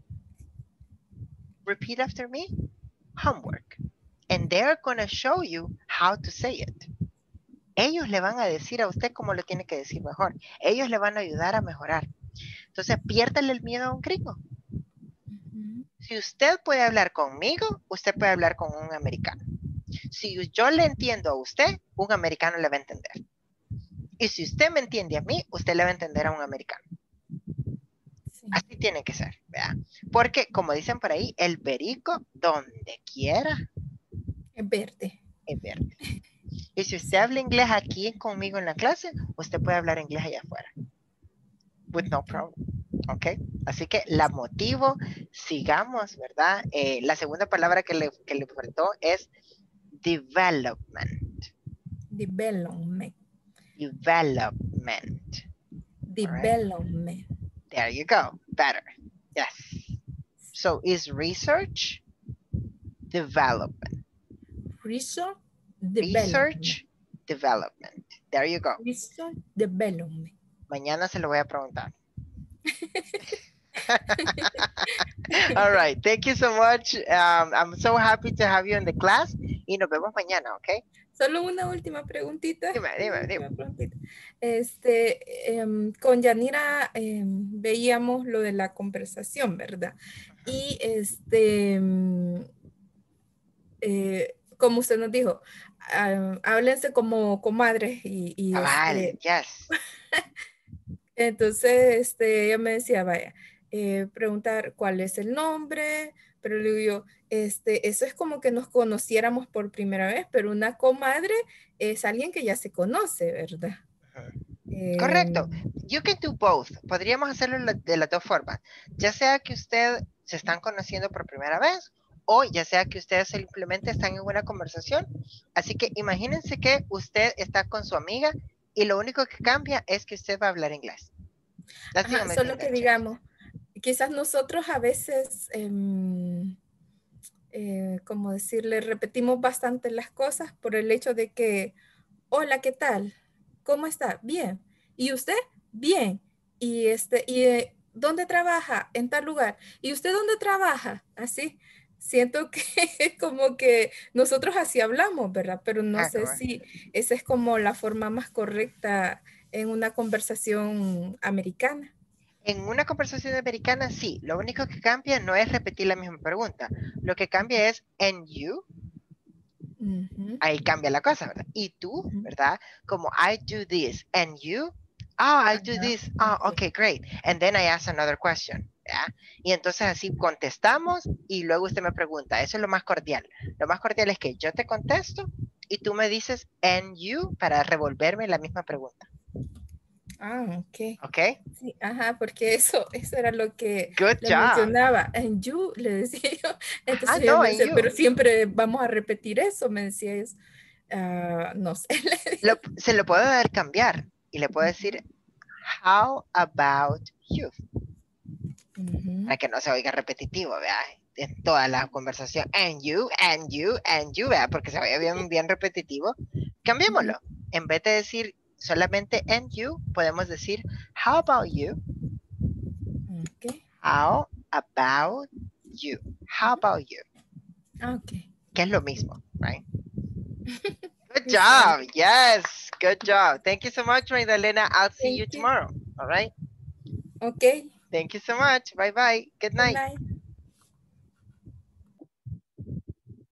Repeat after me. Homework. And they're going to show you how to say it. Ellos le van a decir a usted cómo lo tiene que decir mejor. Ellos le van a ayudar a mejorar. Entonces, piérdale el miedo a un gringo. Si usted puede hablar conmigo, usted puede hablar con un americano. Si yo le entiendo a usted, un americano le va a entender. Y si usted me entiende a mí, usted le va a entender a un americano. Sí. Así tiene que ser, ¿verdad? Porque, como dicen por ahí, el perico, donde quiera, es verde. Es verde. Y si usted habla inglés aquí conmigo en la clase, usted puede hablar inglés allá afuera. With no problem. ¿Ok? Así que la motivo, sigamos, ¿verdad? Eh, la segunda palabra que le, que le faltó es development. Development. Development. Development. Right. There you go. Better. Yes. So is research development. Research development. Research development. There you go. Research development. Mañana se lo voy a preguntar. All right. Thank you so much. Um, I'm so happy to have you in the class. Y nos vemos mañana, ¿ok? Solo una última preguntita. Dime, dime, dime. Preguntita. Este, eh, con Yanira eh, veíamos lo de la conversación, ¿verdad? Y este, eh, como usted nos dijo, uh, háblense como comadres y, y vale, este, yes. Entonces, este, ella me decía, vaya, eh, preguntar cuál es el nombre, pero le digo yo, este, eso es como que nos conociéramos por primera vez, pero una comadre es alguien que ya se conoce, ¿verdad? Eh, Correcto. You can do both. Podríamos hacerlo de las dos formas. Ya sea que usted se están conociendo por primera vez, o ya sea que ustedes simplemente están en una conversación. Así que imagínense que usted está con su amiga y lo único que cambia es que usted va a hablar inglés. Ajá, solo que digamos, quizás nosotros a veces, eh, eh, como decirle, repetimos bastante las cosas por el hecho de que, hola, ¿qué tal? ¿Cómo está? Bien. ¿Y usted? Bien. ¿Y, este, y eh, dónde trabaja? En tal lugar. ¿Y usted dónde trabaja? Así. Siento que como que nosotros así hablamos, ¿verdad? Pero no ah, sé bueno. si esa es como la forma más correcta en una conversación americana. En una conversación americana, sí. Lo único que cambia no es repetir la misma pregunta. Lo que cambia es and you. Ujú. Ahí cambia la cosa, ¿verdad? Y tú, ¿verdad? Como I do this and you. Oh, I do this. Oh, okay, great. And then I ask another question. ¿Ya? Y entonces así contestamos y luego usted me pregunta. Eso es lo más cordial. Lo más cordial es que yo te contesto y tú me dices and you para revolverme la misma pregunta. Ah, ok. ¿Ok? Sí, ajá, porque eso, eso era lo que Good le job. mencionaba. And you, le decía yo. Entonces Ah, ella no, me and dice, you. pero siempre vamos a repetir eso, me decía es, ah, no sé. Lo- se lo puedo dar cambiar y le puedo decir how about you. Para que no se oiga repetitivo, ¿verdad? En toda la conversación. And you, and you, and you, ¿verdad? Porque se oiga bien, bien repetitivo. Cambiémoslo. En vez de decir solamente and you, podemos decir how about you. Okay. How about you. How about you. Okay. Que es lo mismo, right? Good job. Yes. Good job. Thank you so much, Magdalena. I'll see Thank you you. tomorrow. All right. Okay. Thank you so much. Bye bye. Good Good night. night.